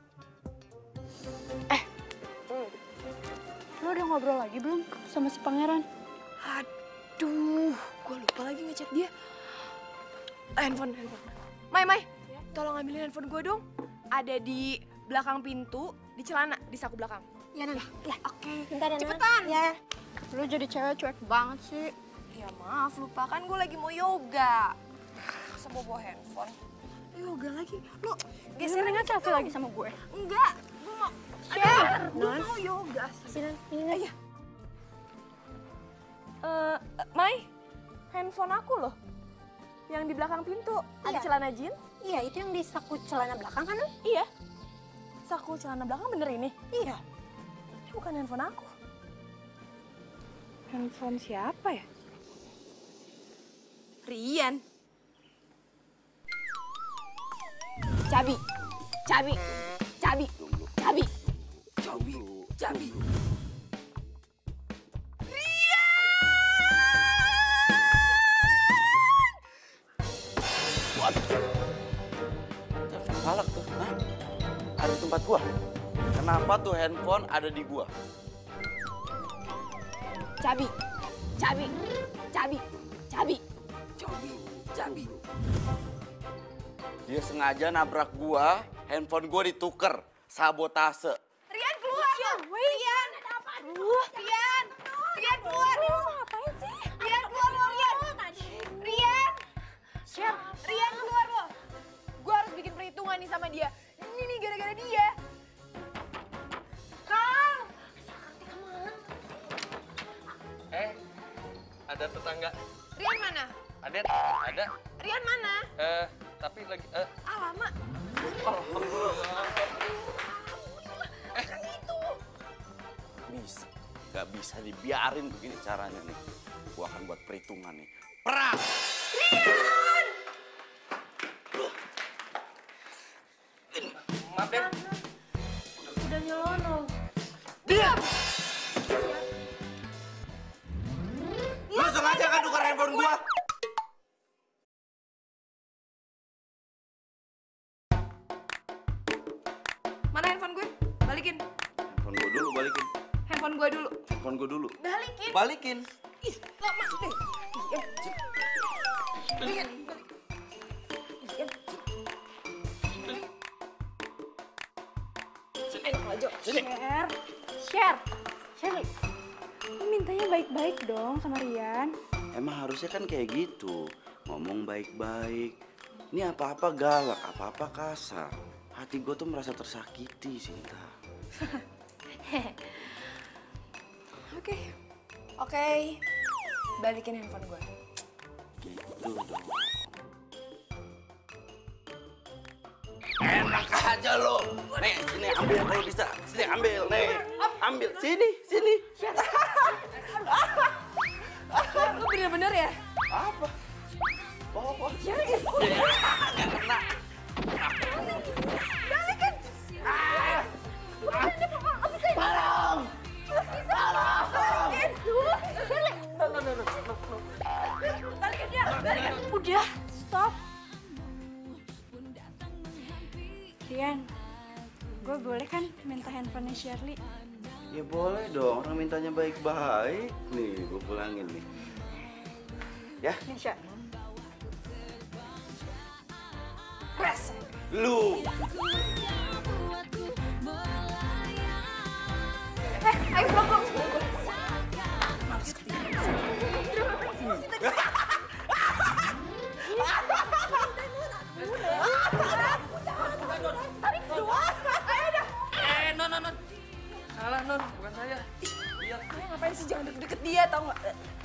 Lo udah ngobrol lagi belum sama si pangeran? Aduh, gue lupa lagi ngechat dia. Eh, handphone, handphone. Mai, Mai, tolong ambilin handphone gue dong. Ada di belakang pintu, di celana, di saku belakang. Ya, Nan. Ya, Oke, bentar ya, Nan. cepetan. Ya. Lo jadi cewek cuek banget sih. Ya maaf, lupa kan gue lagi mau yoga. Masa mau bawa handphone? Yoga lagi? Lo Geserin geserin aja selfie lagi sama gue. Enggak, gue mau... Share! Gue mau yoga. Sini, ini, Nan. Iya. Eh, Mai, handphone aku loh. Yang di belakang pintu, ada Iya. celana jeans. Iya, itu yang di saku celana belakang kan, Nan? Iya. Saku celana belakang bener ini? Iya. Ini bukan handphone aku. Handphone siapa ya? Rian. Cabi. Cabi. Cabi. Cabi. Cabi. Cabi. Telepon galak tuh, hah? Ada di tempat gua. Kenapa tuh handphone ada di gua? Cabi. Cabi. Cabi. Cabi. Cabi. Cabi. Dia sengaja nabrak gua, handphone gua dituker. Sabotase. Rian keluar dong. Rian. Rian. Rian keluar. Ngapain sih? Rian keluar lo, Rian. Rian. Share. Rian keluar lo. Gue harus bikin perhitungan nih sama dia. Ini nih gara-gara dia. Kang. Eh, ada tetangga. Rian mana? Ada, ada. Rian mana? Eh, tapi lagi, eh. Ah lama. Bisa. Gak bisa dibiarin begini caranya nih. Gua akan buat perhitungan nih. Perang! Maaf, Den. Udah nyelonong. Diam! Lu sengaja kan tukar handphone gua? Mana handphone gue? Balikin. Handphone gua dulu, balikin. Handphone gue dulu. Handphone gua dulu. Balikin. Balikin. Ih, lama deh. Rian. Rian. Rian. Enak aja. Share. Share. Share. Lo mintanya baik-baik dong sama Rian. Emang harusnya kan kayak gitu. Ngomong baik-baik. Ini apa-apa galak, apa-apa kasar. Hati gue tuh merasa tersakiti, Sinta. Oke. Oke. Balikin handphone gue. Gitu dong. Enak aja lo. Nih, sini ambil kalau bisa. Sini ambil, nih. Ambil, sini, sini. Lu bener-bener ya? Apa? Oh, oh. Ya, Nggak kena. balikin. Ah. Tolong. Tolong. Balikin. Balikin dia. Balikin. Udah, stop. Rian, gue boleh kan minta handphonenya Shirley? Ya boleh dong, orang mintanya baik-baik. Nih, gue pulangin nih. Ya? Nisha. Press. Lu. Eh, ayo pulang, pulang. Tarik doang. Ayo dah. Eh, non, non, non. Salah, non. Bukan saya. Iya. Kalian ngapain sih? Jangan deket-deket dia, tau nggak?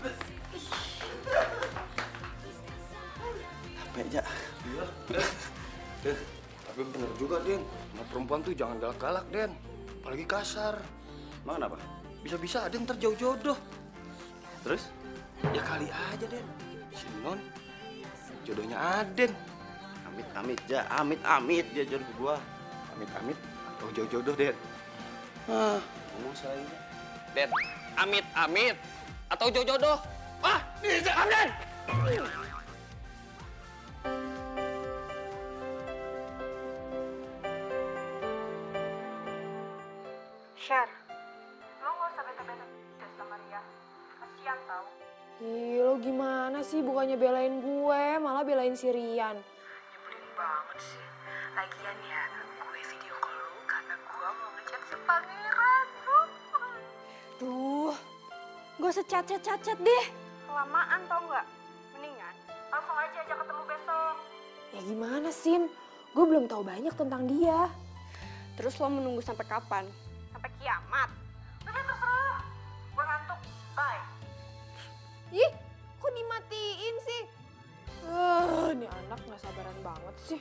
Capek, Jak. Iya. Den, tapi bener juga, Den. Sama perempuan tuh jangan galak-galak, Den. Apalagi kasar. Emang kenapa? Bisa-bisa Aden ntar jauh jodoh. Terus? Ya kali aja, Den. Si Non, jodohnya Aden. Amit-amit, Jak. Amit-amit dia jodoh gua. Amit-amit atau jauh jodoh, Den. Ah, ngomong saya. Den, amit-amit atau jauh jodoh. Wah, bisa, Aden. Share, lo gak usah bete-bete sama Ria. Kasian tau. Ih, lo gimana sih? Bukannya belain gue, malah belain si Rian. Nyebelin banget sih. Lagian ya, gue video call lu karena gue mau ngechat si pangeran. Duh, gak usah chat-chat-chat deh. Kelamaan tau nggak? Mendingan langsung aja ajak ketemu besok. Ya gimana, Sin? Gue belum tahu banyak tentang dia. Terus lo menunggu sampai kapan? Sampai kiamat. Udah terserah. Gue ngantuk. Bye. Ih, kok dimatiin sih? Eh, ini anak nggak sabaran banget sih.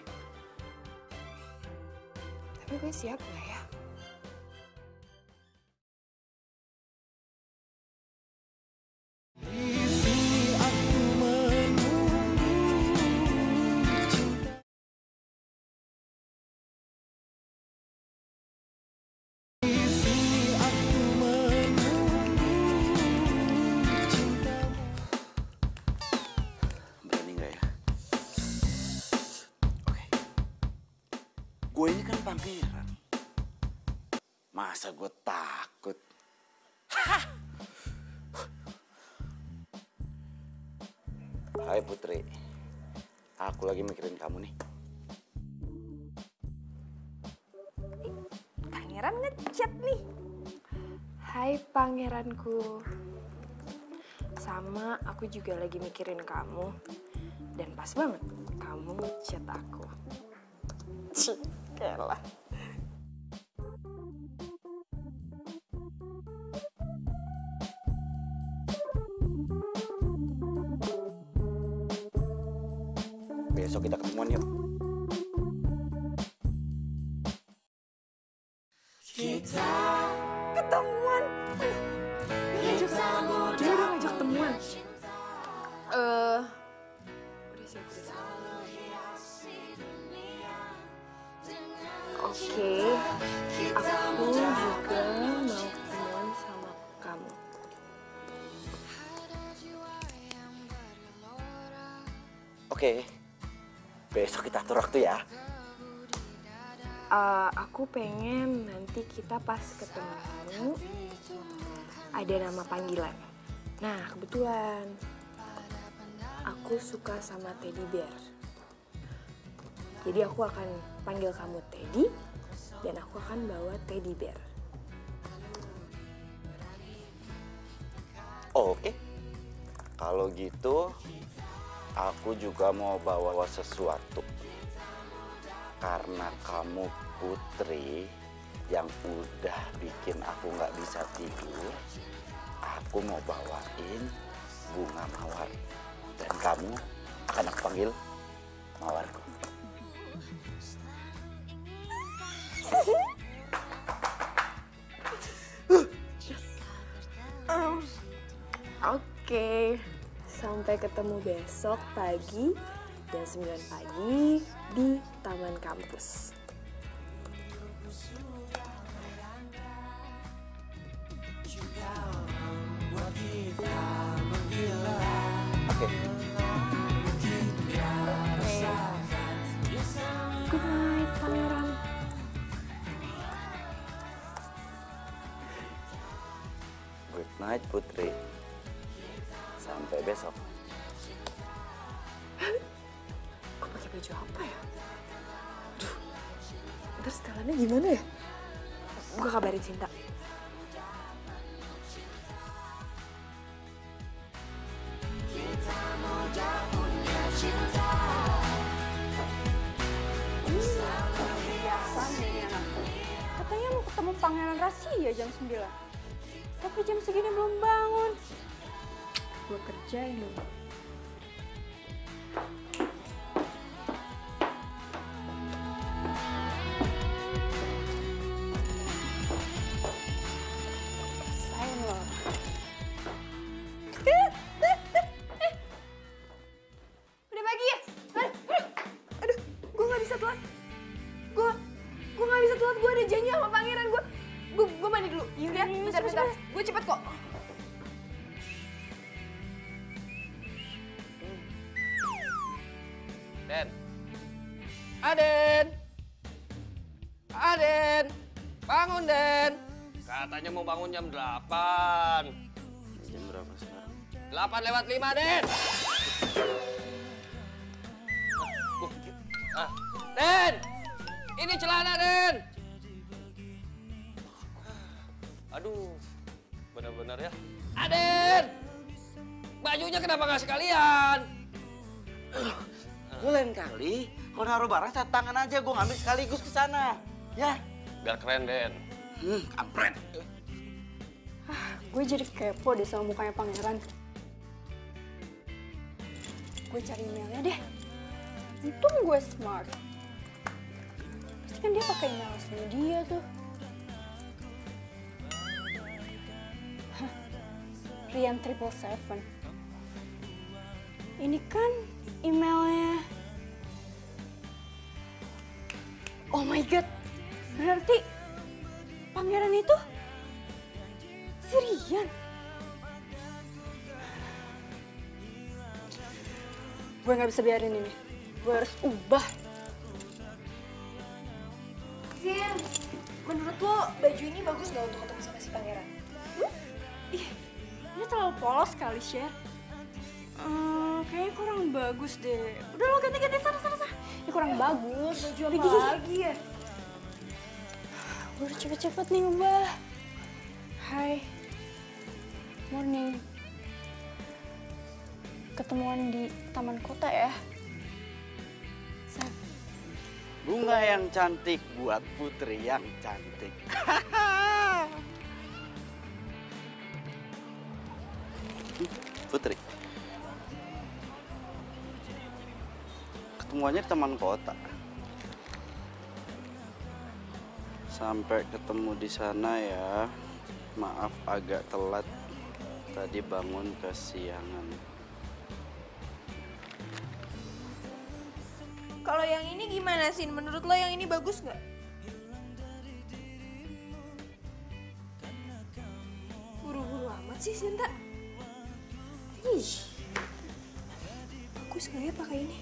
Tapi gue siap nggak ya? Berani nggak ya? Oke. Gue ini kan pangeran. Masa gue takut? Hai Putri. Aku lagi mikirin kamu nih. Pangeran ngechat nih. Hai pangeranku. Sama, aku juga lagi mikirin kamu. Dan pas banget, kamu ngechat aku. Cih, kelah. Besok kita ketemuan yuk. Ketemuan. Ngajak, dia udah ngajak temuan. Eh, udah siap, udah siap. Oke, aku juga mau ketemuan sama kamu. Oke. Besok kita atur waktu ya. Uh, aku pengen nanti kita pas ketemu ada nama panggilan. Nah, kebetulan aku suka sama teddy bear. Jadi aku akan panggil kamu Teddy dan aku akan bawa teddy bear. Oke. Kalau gitu aku juga mau bawa sesuatu. Karena kamu putri yang udah bikin aku nggak bisa tidur, aku mau bawain bunga mawar. Dan kamu akan aku panggil mawarku. um, Oke. Okay. Sampai ketemu besok pagi jam sembilan pagi di Taman Kampus. Oke. Good night, Pangeran. Good night, Putri. Sampai besok. Kok pakai baju apa ya? Duh, ntar setelannya gimana ya? Gue kabarin Cinta. Katanya mau ketemu pangeran rahasia jam sembilan. Tapi jam segini belum bangun. Gue kerjain dulu. Sayang loh. Udah pagi ya? Aduh, gue gak bisa telat. Gue, gue gak bisa telat. Gue ada janji sama pangeran. Gue, gue, gue mandi dulu. Ya, bentar, bentar. Gue cepet kok. Den. Aden. Aden. Bangun, Den. Katanya mau bangun jam delapan. Jam berapa sekarang? delapan lewat lima, Den. Ah, Den. Ini celana, Den. Aduh. Benar-benar ya. Aden. Bajunya kenapa nggak sekalian? Gue lain kali, kalau naruh barang satu tangan aja, gue ngambil sekaligus ke sana. Ya. Biar keren, Den. Hmm, kampret. Gue jadi kepo deh sama mukanya pangeran. Gue cari emailnya deh. Untung gue smart. Pasti kan dia pakai email aslinya dia tuh. Hah, Rian triple seven. Ini kan emailnya. Oh my god, berarti pangeran itu si Rian. Gue gak bisa biarin ini, gue harus ubah. Sin, menurut lo baju ini bagus gak untuk ketemu sama si pangeran? Hmm? Ih, ini terlalu polos kali, Sher. Uh, kayaknya kurang bagus deh. Udah lo ganti-ganti sana sana sana. Ini kurang bagus. Baju apa lagi ya? Gue harus cepet-cepet nih ubah. Hai. Morning. Ketemuan di taman kota ya. Sat. Bunga yang cantik buat putri yang cantik. Putri. Ketemuannya di taman kota. Sampai ketemu di sana ya. Maaf agak telat. Tadi bangun kesiangan. Kalau yang ini gimana, Sin? Menurut lo yang ini bagus nggak? Buru-buru amat sih, Sinta. Ih, bagus nggak ya pakai ini?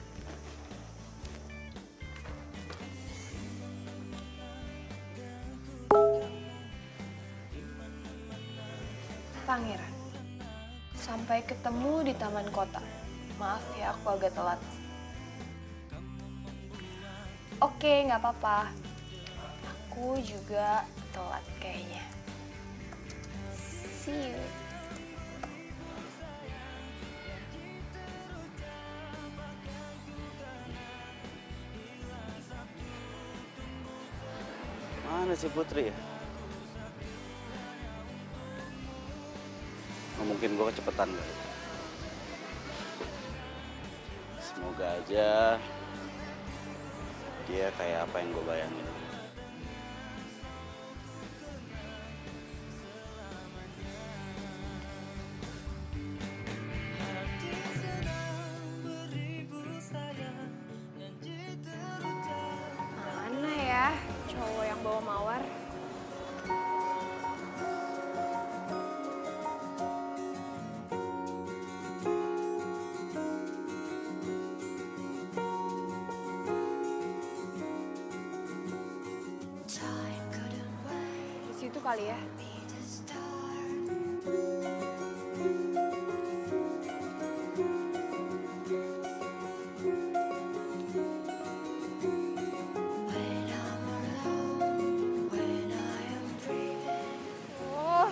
Pangeran, sampai ketemu di taman kota. Maaf ya, aku agak telat. Oke, nggak apa-apa. Aku juga telat kayaknya. See you. Mana si Putri ya? Oh, mungkin gue kecepetan kali. Semoga aja dia kayak apa yang gue bayangin. bawa mawar. Di situ kali ya. Oh,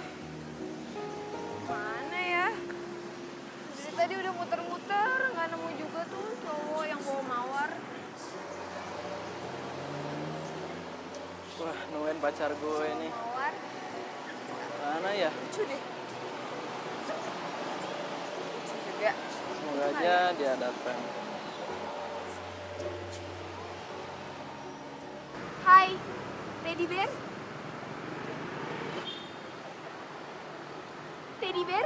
mana ya? Dari tadi udah muter-muter, nggak nemu juga tuh cowok yang bawa mawar. Wah, nungguin pacar gue nih. Mawar, Mana ya? lucu deh. Lucu juga. Semoga aja dia datang. Hai, Teddy Bear. Teddy Bear?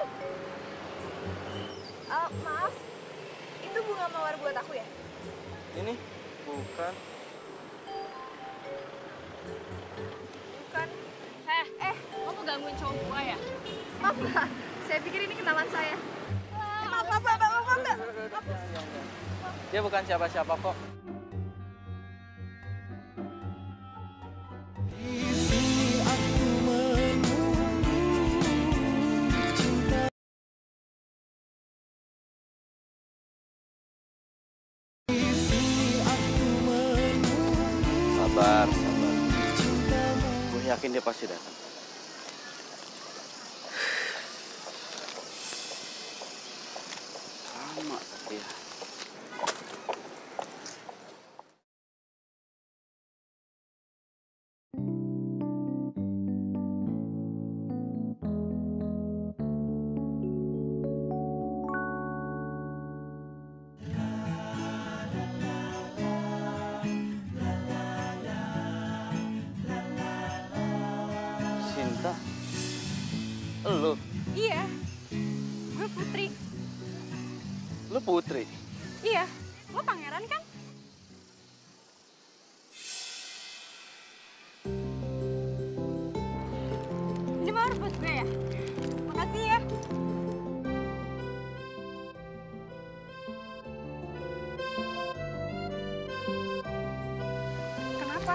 Eh, maaf, itu bunga mawar buat aku ya? Ini? Bukan. Bukan. Eh, eh, kamu gangguin cowok gua ya? Maaf, Mbak. Saya pikir ini kenalan saya. Eh, maaf, maaf, maaf, maaf, maaf, Mbak. Dia bukan siapa-siapa kok. Sabar, sabar. Gue yakin dia pasti datang. Lama tapi ya. Sinta, lu, Iya, gue Putri. lu Putri. Iya, lo pangeran kan? Ini mawar buat gue ya? Makasih ya. Kenapa?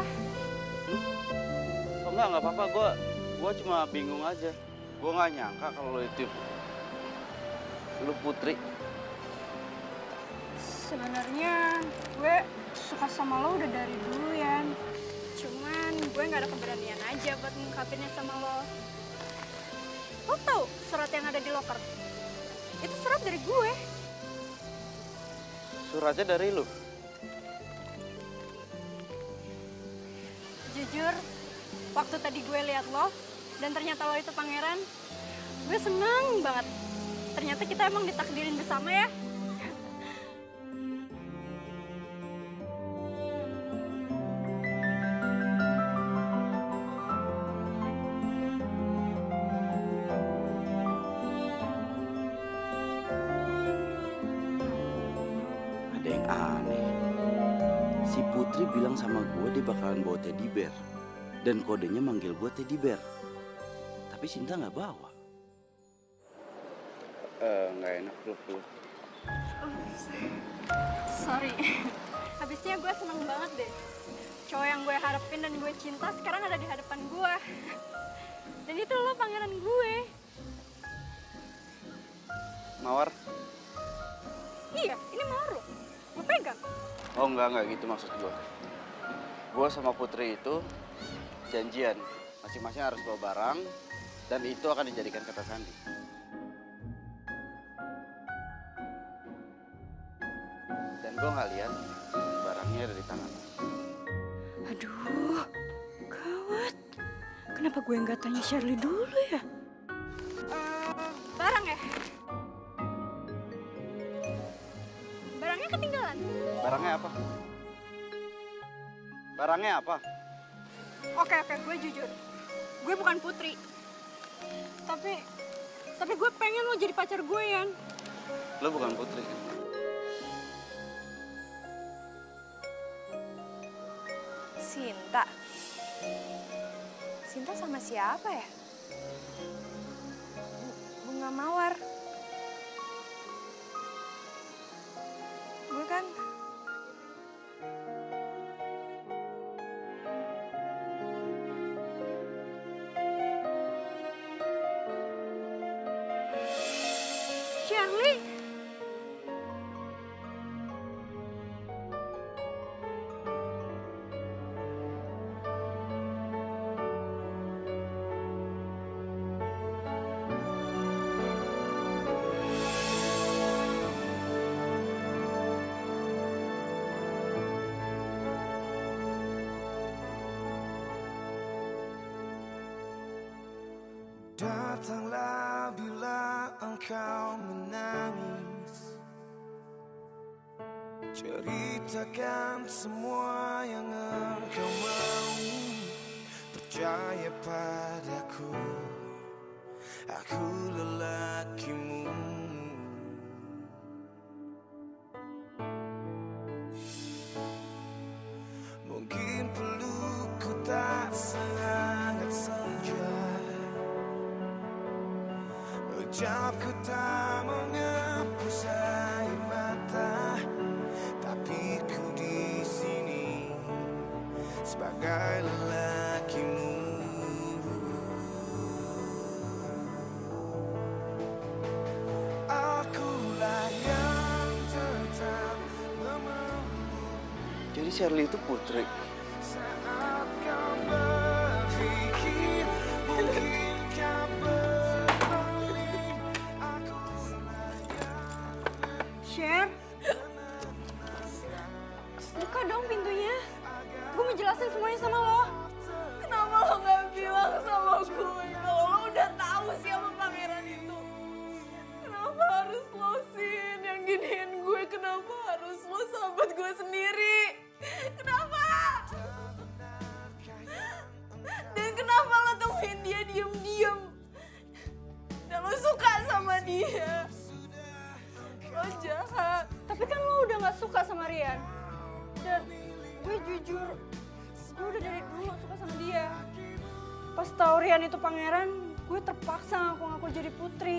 Oh enggak, enggak apa-apa. Gue, gue cuma bingung aja. Gue nggak nyangka kalau lu itu, lu Putri. Sebenarnya gue suka sama lo udah dari dulu ya. Cuman gue nggak ada keberanian aja buat ngungkapinnya sama lo. Lo tau surat yang ada di loker? Itu surat dari gue. Suratnya dari lu. Jujur, waktu tadi gue lihat lo dan ternyata lo itu pangeran, gue seneng banget. Ternyata kita emang ditakdirin bersama ya. Ada yang aneh. Si Putri bilang sama gue dia bakalan bawa teddy bear. Dan kodenya manggil gue teddy bear. Tapi Sinta nggak bawa. Eh, nggak enak peluk-peluk. Sorry. Habisnya gue seneng banget deh. Cowok yang gue harapin dan gue cinta sekarang ada di hadapan gue. Dan itu lo pangeran gue. Mawar? Iya, ini mawar lo. Gue pegang. Oh enggak, enggak gitu maksud gue. Gue sama Putri itu janjian. Masing-masing harus bawa barang. Dan itu akan dijadikan kata sandi. Dan gue nggak lihat barangnya ada di tangan. Aduh, gawat. Kenapa gue nggak tanya Shirley dulu ya? Uh, barang ya? Barangnya ketinggalan. Barangnya apa? Barangnya apa? Oke, oke, gue jujur. Gue bukan Putri. Tapi, tapi gue pengen lo jadi pacar gue, Yan. Lo bukan Putri kan? Sinta. Sinta sama siapa ya? Bunga Mawar. Gue kan... Shirley! Datanglah bila engkau menangis, ceritakan semua yang engkau mau. Percaya padaku, aku lelakimu. Mungkin pelukku tak sehangat senja, ucapku tak menghapus air mata, tapi ku di sini sebagai lelakimu. Akulah yang tetap memeluk. Jadi Shirley itu putri. Saat kau berpikir mungkin kau berbalik, akulah yang Sher, buka dong pintunya. Gue mau jelasin semuanya sama lo. Kenapa lo gak bilang sama gue kalau lo udah tahu siapa pangeran itu? Kenapa harus lo Sin yang giniin gue? Kenapa harus lo sahabat gue sendiri? Kenapa? Dan kenapa lo temuin dia diem-diem? Dan lo suka sama dia? Lo jahat. Tapi kan lo udah gak suka sama Rian. Dan gue jujur, gue udah dari dulu suka sama dia. Pas tau Rian itu pangeran, gue terpaksa ngaku-ngaku jadi putri.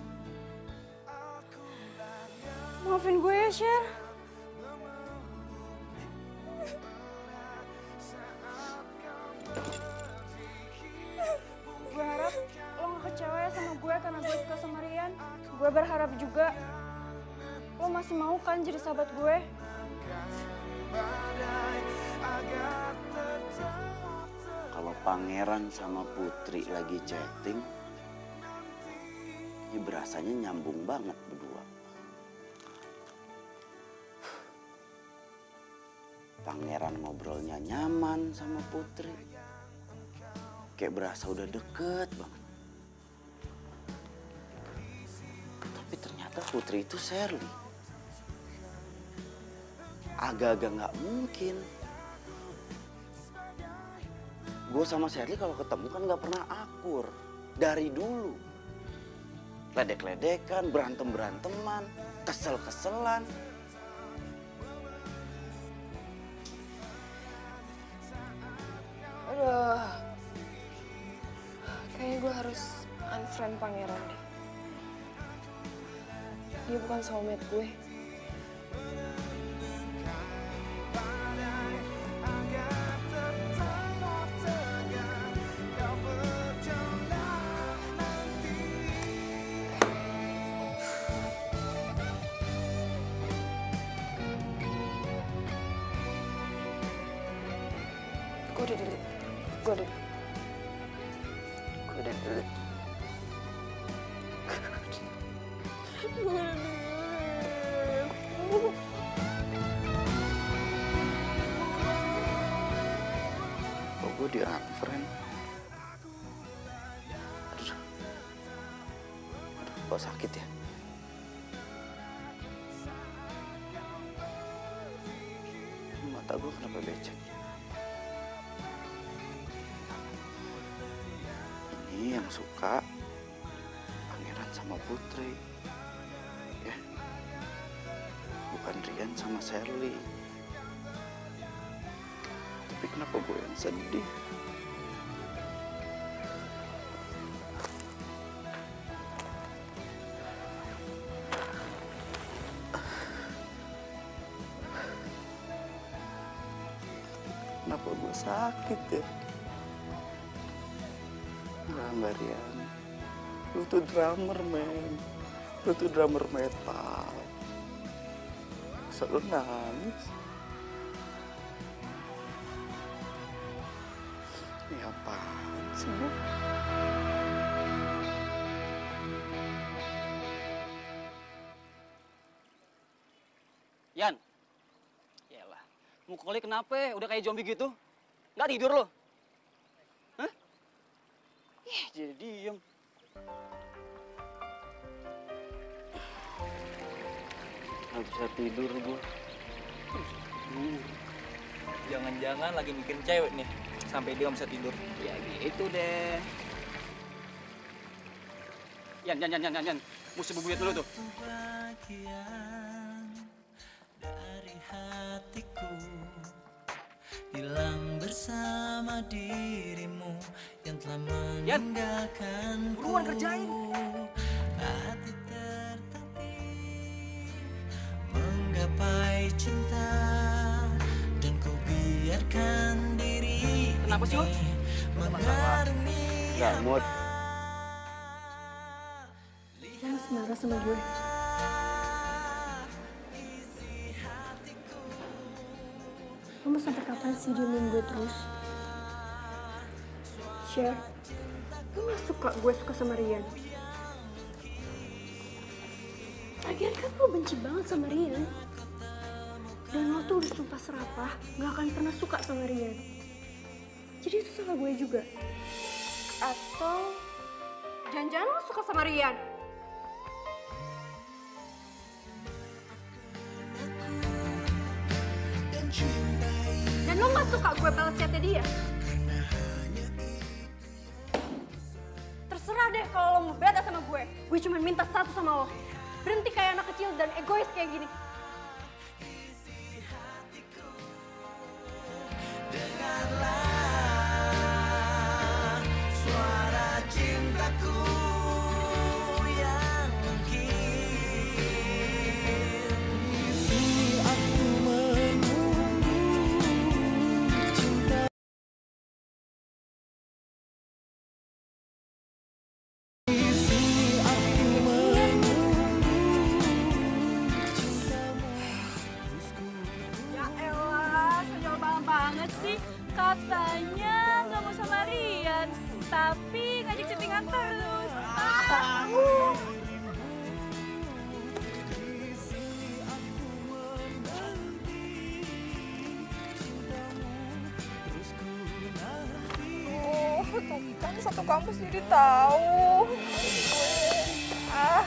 Maafin gue ya, Sher. Gue harap lo gak kecewa ya sama gue karena gue suka sama Rian. Gue berharap juga lo masih mau kan jadi sahabat gue. Kalau pangeran sama putri lagi chatting, ini berasanya nyambung banget berdua. Pangeran ngobrolnya nyaman sama putri. Kayak berasa udah deket banget. Tapi ternyata putri itu Shirley. Agak-agak nggak mungkin. Gue sama Shirley kalau ketemu kan nggak pernah akur. Dari dulu. Ledek-ledekan, berantem-beranteman, kesel-keselan. Aduh, kayaknya gue harus unfriend pangeran deh. Dia bukan soulmate gue. Gue udah delete. Gue udah Gue udah delete. Gue udah delete. Kok gue di unfriend? Aduh. Aduh, kok sakit ya? Mata gue kenapa becek? Ini yang suka pangeran sama putri, ya, bukan Rian sama Shirley. Tapi kenapa gue yang sedih? Kenapa gue sakit ya? Nah, Mbak Rian, lu tuh drummer, men. Lu tuh drummer metal. Masa lu nangis? Ini apaan sih, Bu? Yan, yalah, muka kali kenapa? Udah kayak zombie gitu? Nggak tidur lo? Hah? Ih, jadi diem. Nggak bisa tidur gue. Jangan-jangan lagi mikirin cewek nih, sampai dia nggak bisa tidur. Ya gitu deh. Yan, Yan, Yan, Yan, Yan, Yan. Mesti bubuyat dulu tuh. Dari hatiku hilang bersama dirimu yang telah meninggalkanku. Buruan kerjain. Hati tertatih menggapai cinta dan ku biarkan diri Kenapa sih lo? mengarungi Gak mood. Lo masih marah sama gue? Lo mau sampai kapan sih diemin gue terus? Share, lo gak suka gue suka sama Rian? Lagian kan lo benci banget sama Rian. Dan lo tuh udah sumpah serapah gak akan pernah suka sama Rian. Jadi itu salah gue juga. Atau jangan-jangan lo suka sama Rian? Dan lo gak suka gue balas chatnya dia? Terserah deh kalau lo mau beda sama gue. Gue cuma minta satu sama lo. Berhenti kayak anak kecil dan egois kayak gini. suara cintaku yang mungkin di sini aku menunggu cinta. Di sini aku menunggu cintamu. Ya elah, sejauh banget sih. Katanya nggak mau sama Rian, tapi ngajak chattingan terus. Ah, uh. Oh, tuh kan satu kampus jadi tahu. Ah.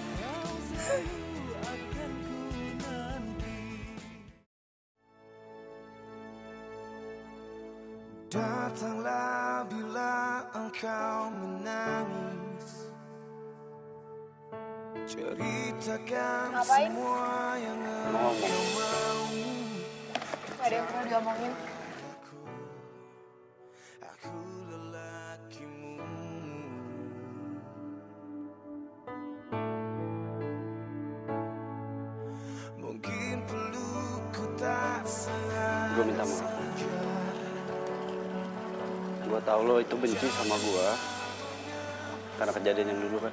Datanglah bila engkau menangis, ceritakan Ngapain? semua yang Mau engkau mau. Gak ada yang perlu diomongin. Aku lelakimu. Mungkin pelukku tak sengaja. Gue minta maaf. Gue tau lo itu benci sama gue karena kejadian yang dulu kan.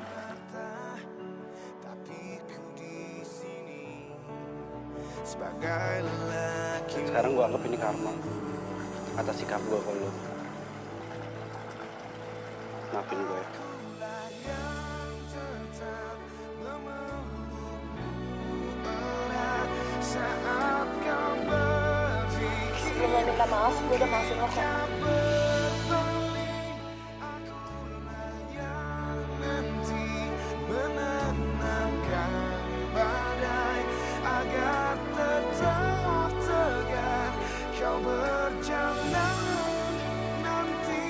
Sebagai lelaki, Sekarang gue anggap ini karma atas sikap gue ke lo. Maafin gue ya. saat kau berpikir Sebelum lo minta maaf, gue udah maafin lo kok. nanti menenangkan badai agar tetap tegar kau berjalan nanti.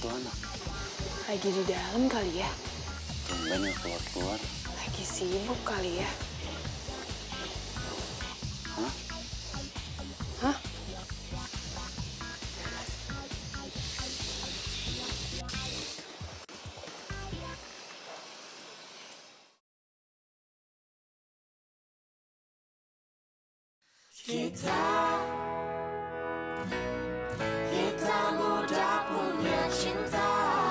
tuh anak? Lagi di dalam kali ya? Tumben ya keluar-keluar. Lagi sibuk kali ya? Hah? Hah? Kita, kita mudah punya cinta,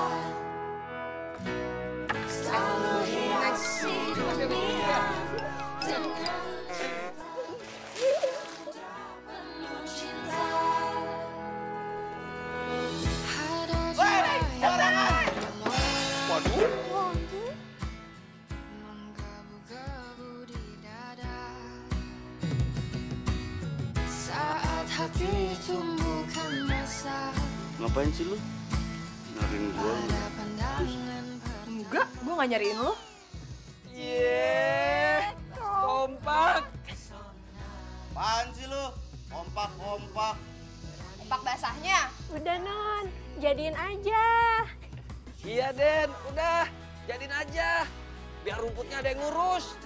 selalu hiasi dunia dengan penuh cinta. Ada jiwa yang Waduh. menggebu-gebu di dada saat hati tumbuhkan rasa. Ngapain sih lu? Nyariin gua. Enggak, gue gak nyariin lo. Yeay, kompak. Apaan sih lu? Kompak, kompak. Kompak basahnya. Udah non, jadiin aja. Iya Den, udah jadiin aja. Biar rumputnya ada yang ngurus.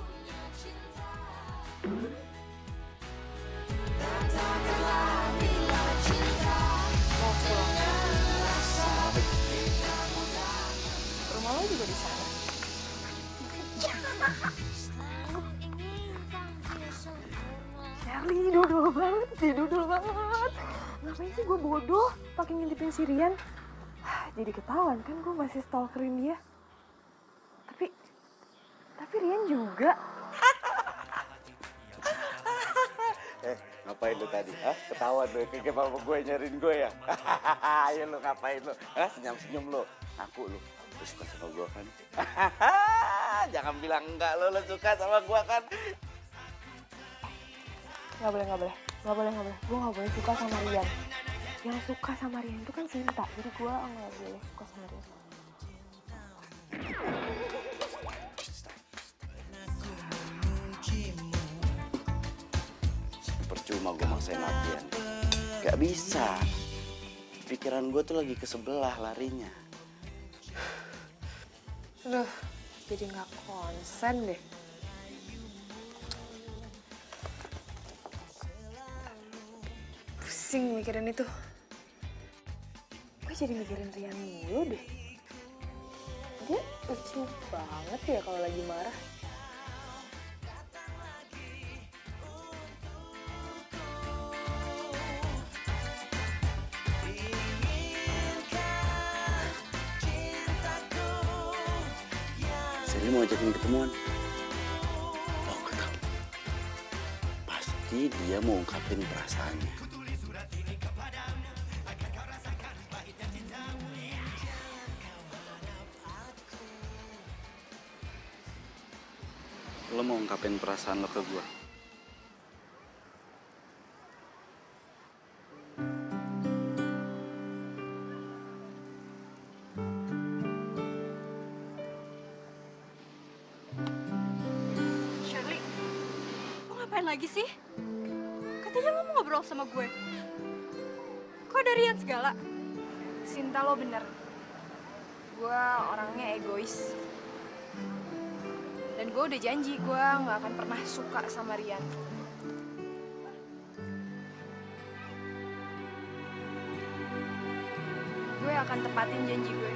Rumah lo juga di sana. Sherly, dodol banget sih, dodol banget. Ngapain sih gue bodoh pakai ngintipin si Rian? Jadi ketahuan kan gue masih stalkerin dia. Tapi, tapi Rian juga. Eh, ngapain lu tadi? Hah? Ketahuan lu, kayak mama gue nyariin gue ya? Ayo lu ngapain lu? Hah? Senyum-senyum lu. Aku lu. Lu suka sama gue kan? Jangan bilang enggak lu, lu suka sama gue kan? Gak boleh, gak boleh. Gak boleh, gak boleh. Gue gak boleh suka sama Rian. Yang suka sama Rian itu kan Sinta. Jadi gue gak boleh suka sama Rian. Percuma gue maksain latihan. Gak bisa. Pikiran gue tuh lagi ke sebelah larinya. Aduh, jadi gak konsen deh. Pusing mikirin itu. Gue jadi mikirin Rian mulu deh. Dia lucu banget ya kalau lagi marah. Sally mau ajakin ketemuan. Oh, gue tahu. Pasti dia mau ungkapin perasaannya. Lo mau ungkapin perasaan lo ke gue? Shirley, lo ngapain lagi sih? Katanya lo mau ngobrol sama gue. Kok ada Rian segala? Sinta, lo bener. Gue orangnya egois. Dan gue udah janji gue gak akan pernah suka sama Rian. Gue akan tepatin janji gue.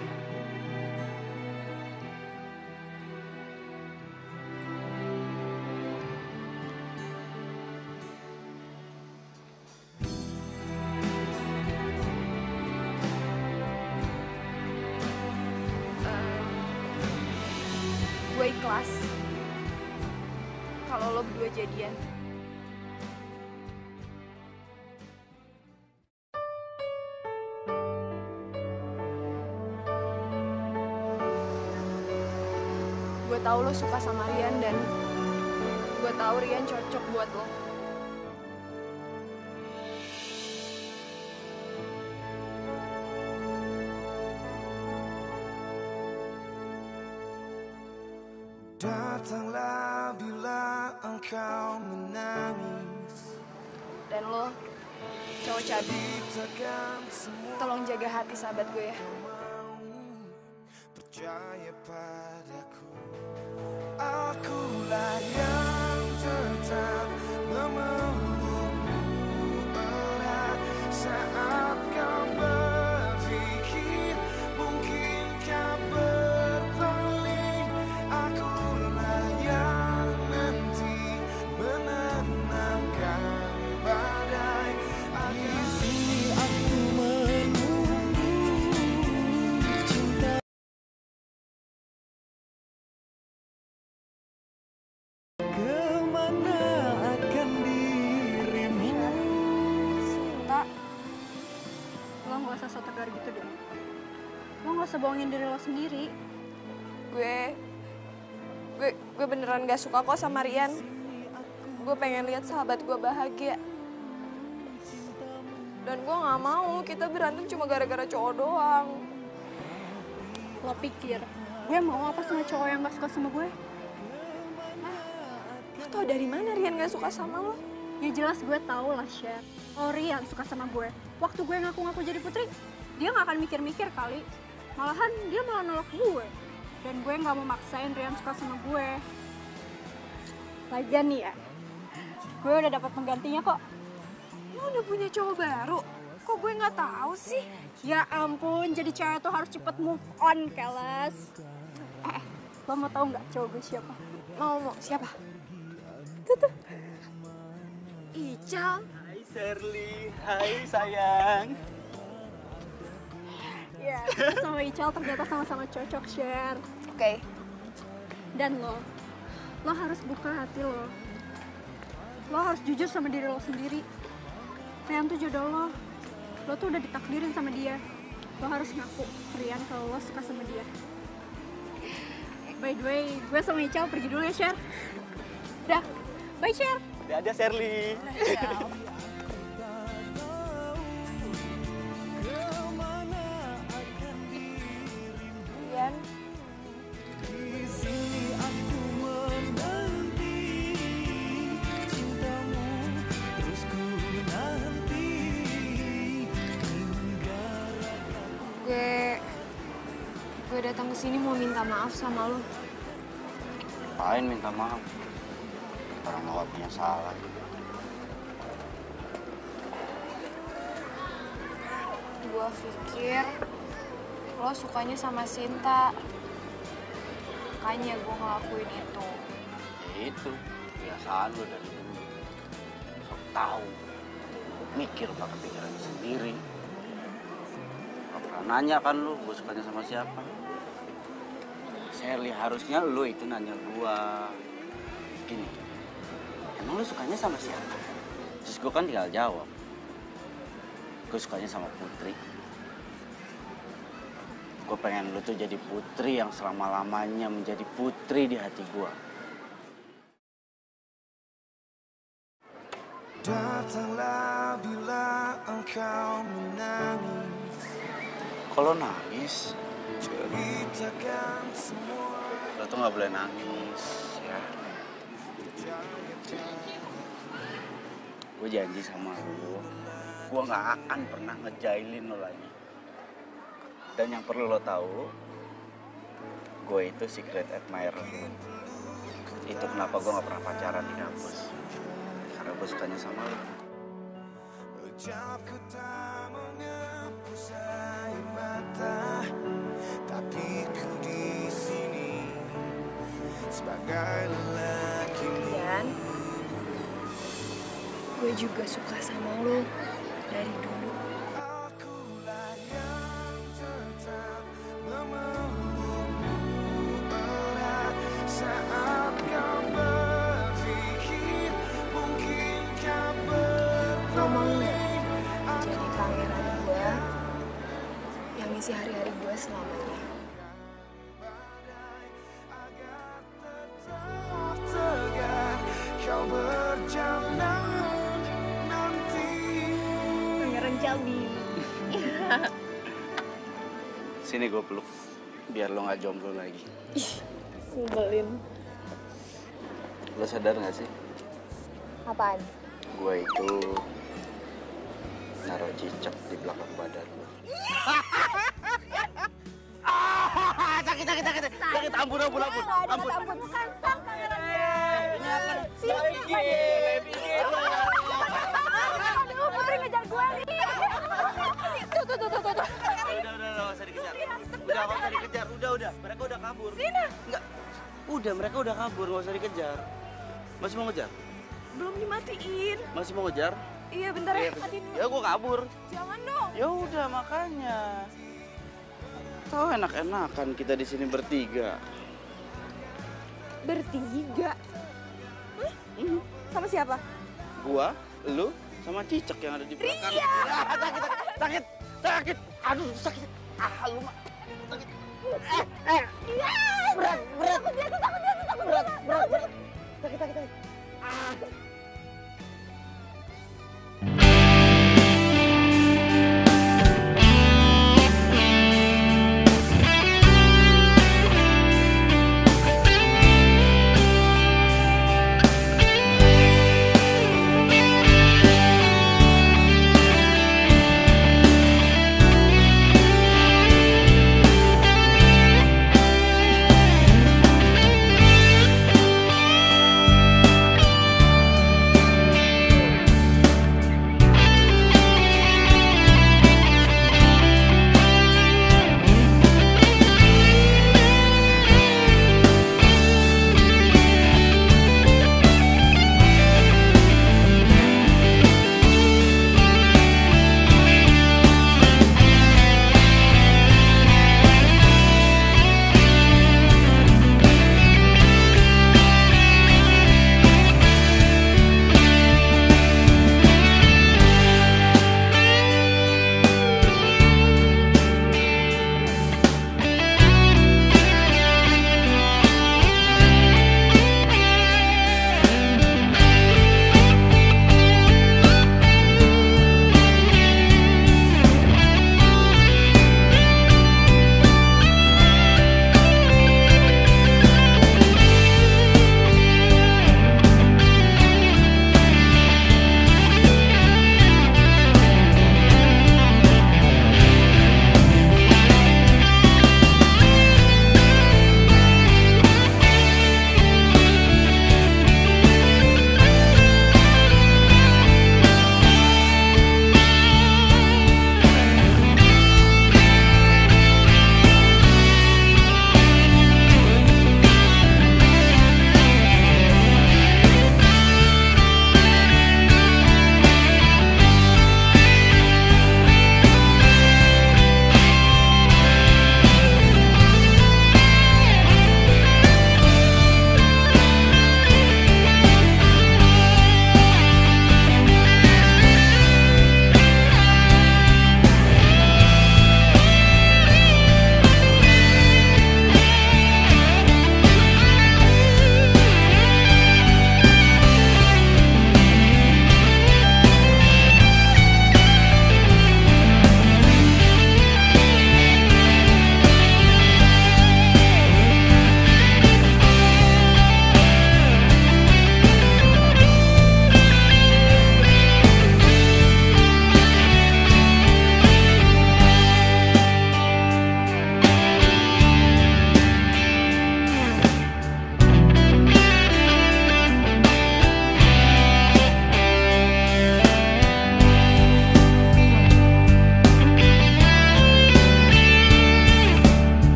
Gue ikhlas kalau lo berdua jadian. Gue tahu lo suka sama Rian dan gue tahu Rian cocok buat lo. Datanglah bila engkau menangis. Dan lo Cowok cabi, tolong jaga hati sahabat gue ya. Percaya padaku, akulah yang tetap memelukmu erat saat kau berpikir mungkinkah berpaling. Akulah yang nanti menenangkan badai. Di sini aku menunggu cinta. Kemana akan dirimu? Sinta, lo nggak usah so tegar gitu deh. Lo nggak usah bohongin diri lo sendiri. Gue, gue, gue beneran gak suka kok sama Rian. Gue pengen lihat sahabat gue bahagia. Dan gue gak mau kita berantem cuma gara-gara cowok doang. Lo pikir gue mau apa sama cowok yang gak suka sama gue? Lo tau dari mana Rian gak suka sama lo? Ya jelas gue tau lah, Sher. Kalau Rian suka sama gue, waktu gue ngaku-ngaku jadi putri, dia gak akan mikir-mikir kali. Malahan dia malah nolak gue. Dan gue gak mau maksain Rian suka sama gue. Lagian nih ya, gue udah dapat penggantinya kok. Lo udah punya cowok baru? Kok gue gak tahu sih? Ya ampun, jadi cewek tuh harus cepet move on, keles. Eh, lo mau tau nggak cowok gue siapa? Mau, mau. Siapa? Tuh, tuh. Ical. Hai Shirley, hai sayang. Ya, sama Ical ternyata sama-sama cocok, Sher. Oke. Okay. Dan lo, lo harus buka hati lo. Lo harus jujur sama diri lo sendiri. Rian tuh jodoh lo. Lo tuh udah ditakdirin sama dia. Lo harus ngaku ke Rian kalau lo suka sama dia. By the way, gue sama Ical pergi dulu ya, Sher. Dah, bye, Sher. Dadah Shirley. Rian. Di sini aku menanti cintamu, terus ku nanti hingga Gue, gue datang ke sini mau minta maaf sama lo. Ngapain minta maaf? Orang lo gak punya salah. Gue pikir lo sukanya sama Sinta. Makanya gue ngelakuin itu. Ya itu, kebiasaan lo dari dulu. Sok tahu, mikir pakai pikiran sendiri. Gak pernah nanya kan lo, gue sukanya sama siapa. Shirley, harusnya lo itu nanya gue. Gini, emang lo sukanya sama siapa? Terus gue kan tinggal jawab. Gue sukanya sama Putri. Gue pengen lu tuh jadi putri yang selama-lamanya menjadi putri di hati gue. datanglah bila engkau menangis. Kalau nangis, ceritakan semua. lo tuh nggak boleh nangis, ya. Gue janji sama lo, gue nggak akan pernah ngejailin lo lagi. Dan yang perlu lo tahu, gue itu secret admirer lo. Itu kenapa gue nggak pernah pacaran di kampus. Karena gue sukanya sama lo. Ucapku tak menghapus air mata, tapi ku di sini sebagai lelaki. Dan gue juga suka sama lo dari dulu. Akulah yang tetap memelukmu erat saat kau berpikir mungkinkah Lo mau berpaling. nggak jadi pangeran gue yang ngisi hari-hari gue selamanya? Tegar kau berjalan nanti. Pangeran Calbi. Sini gue peluk, biar lo nggak jomblo lagi. Nyebelin. Lo sadar nggak sih? Apaan? Gue itu taruh cicak di belakang badan lu. Sakit, sakit, sakit, sakit, ampun, ampun, ampun, ampun. Ampun, bukan sang tangannya. Ini apa? Sini, Baby, aduh, Putri ngejar gue nih. Tuh, tuh, tuh, tuh, tuh. Udah, udah, udah, gak usah dikejar. Udah, gak usah dikejar, udah, udah. Mereka udah kabur. Sini. Enggak, udah, mereka udah kabur, gak usah dikejar. Masih mau ngejar? Belum dimatiin. Masih mau ngejar? Iya, bentar ya. Ya, gue kabur. Jangan dong. Ya udah, makanya. Tahu enak-enakan kita di sini bertiga. Bertiga? Hah? Sama siapa? Gua, lu, sama cicak yang ada di belakang. Ria! Ah, sakit, sakit, sakit. Aduh, sakit. Ah, lu mah. Sakit. Eh, eh. Iya. Berat, berat. Takut jatuh, takut jatuh, takut Berat, jatuh. berat, berat. Sakit, sakit, sakit. Ah.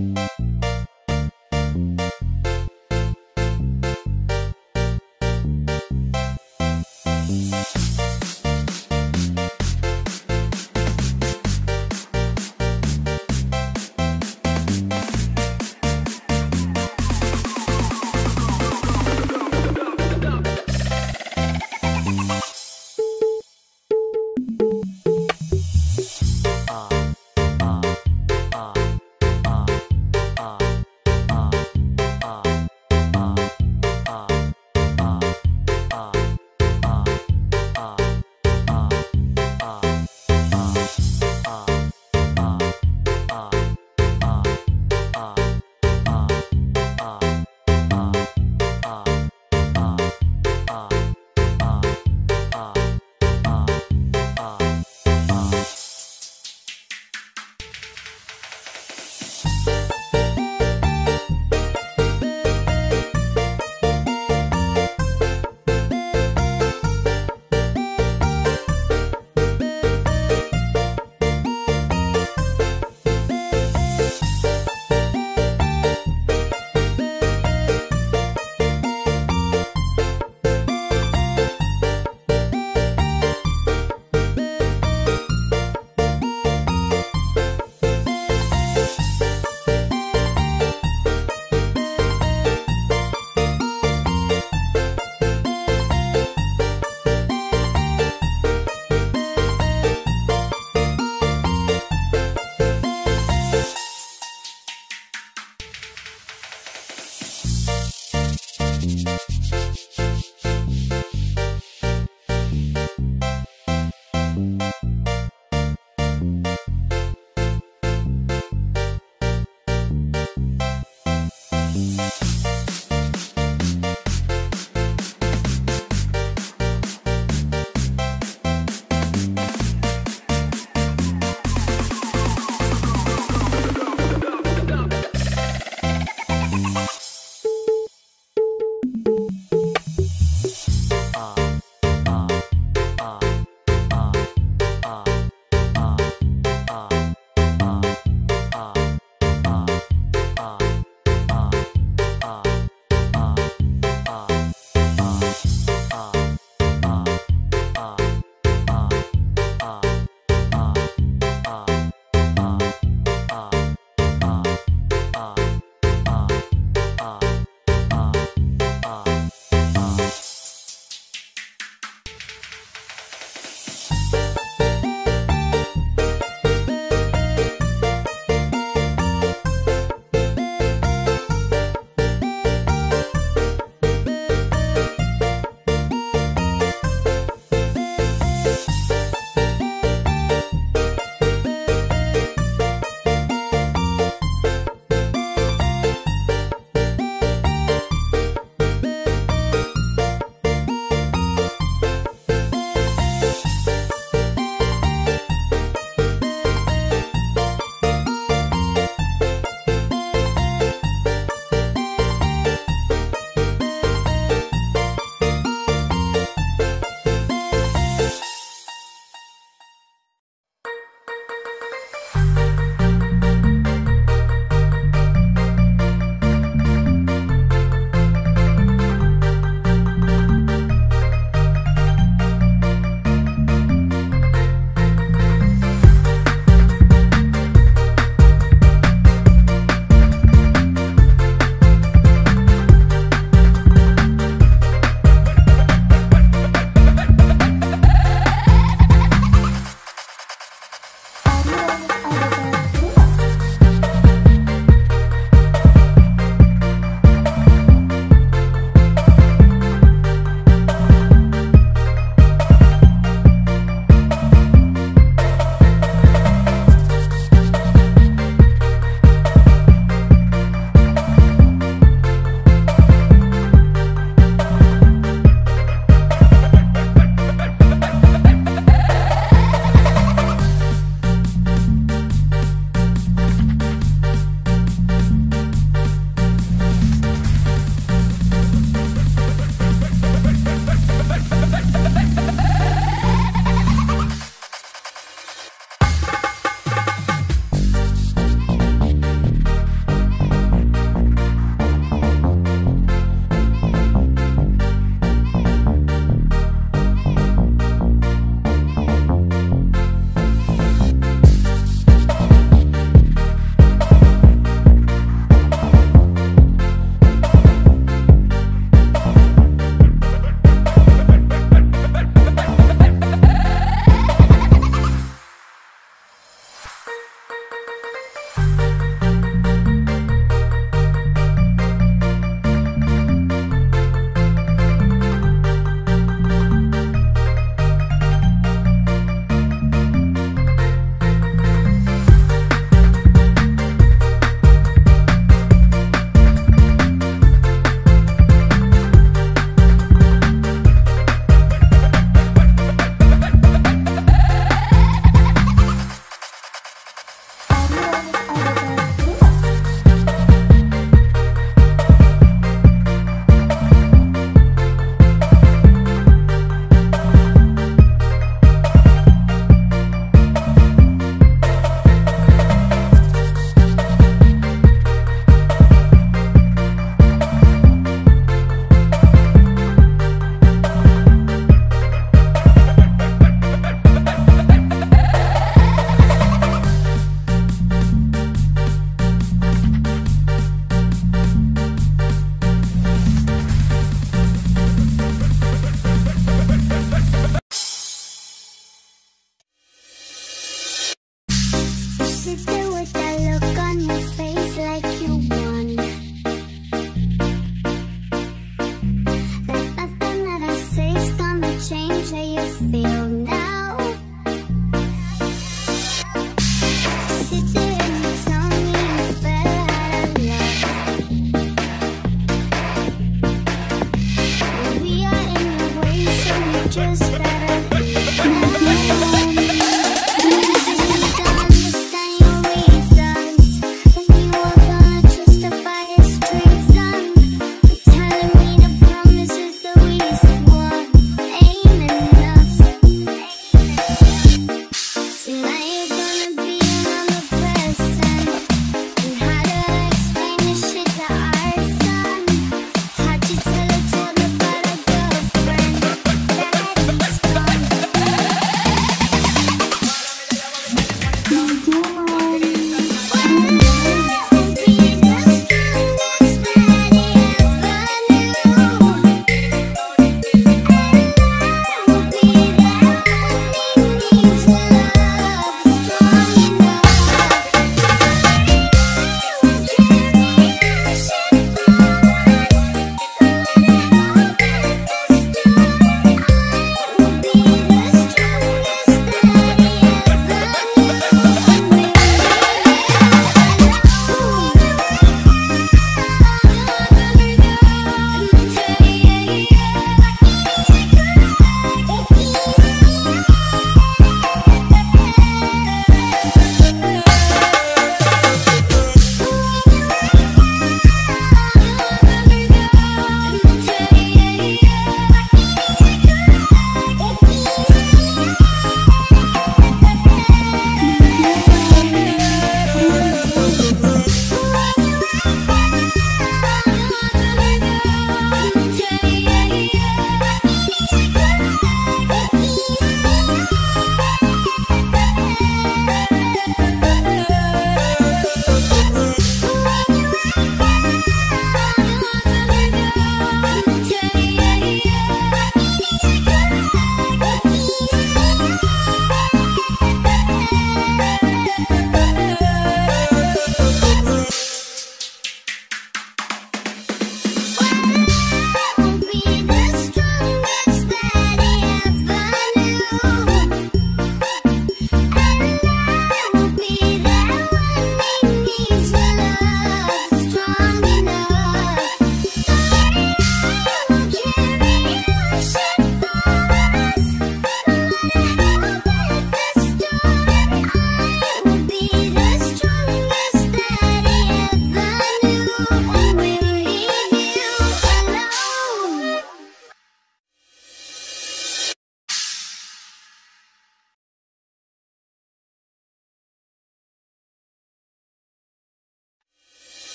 Ah,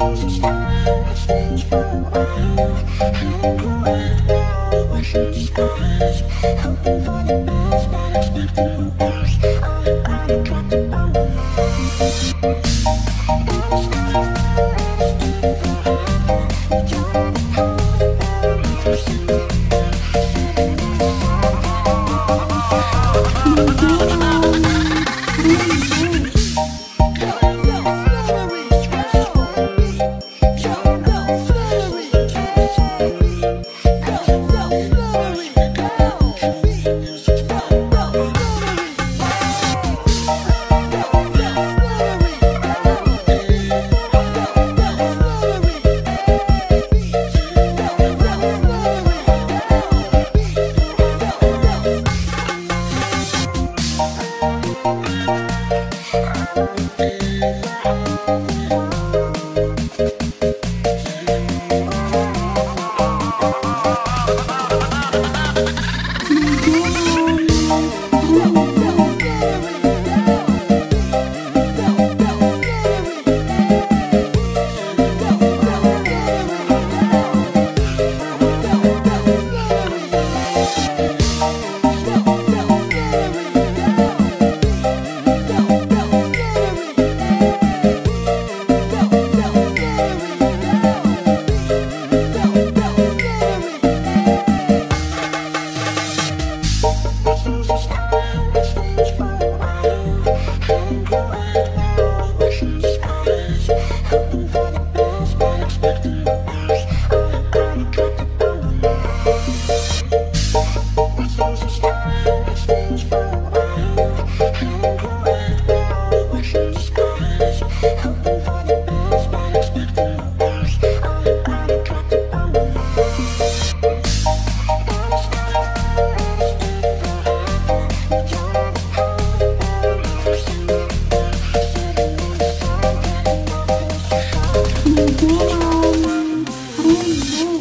Thank you.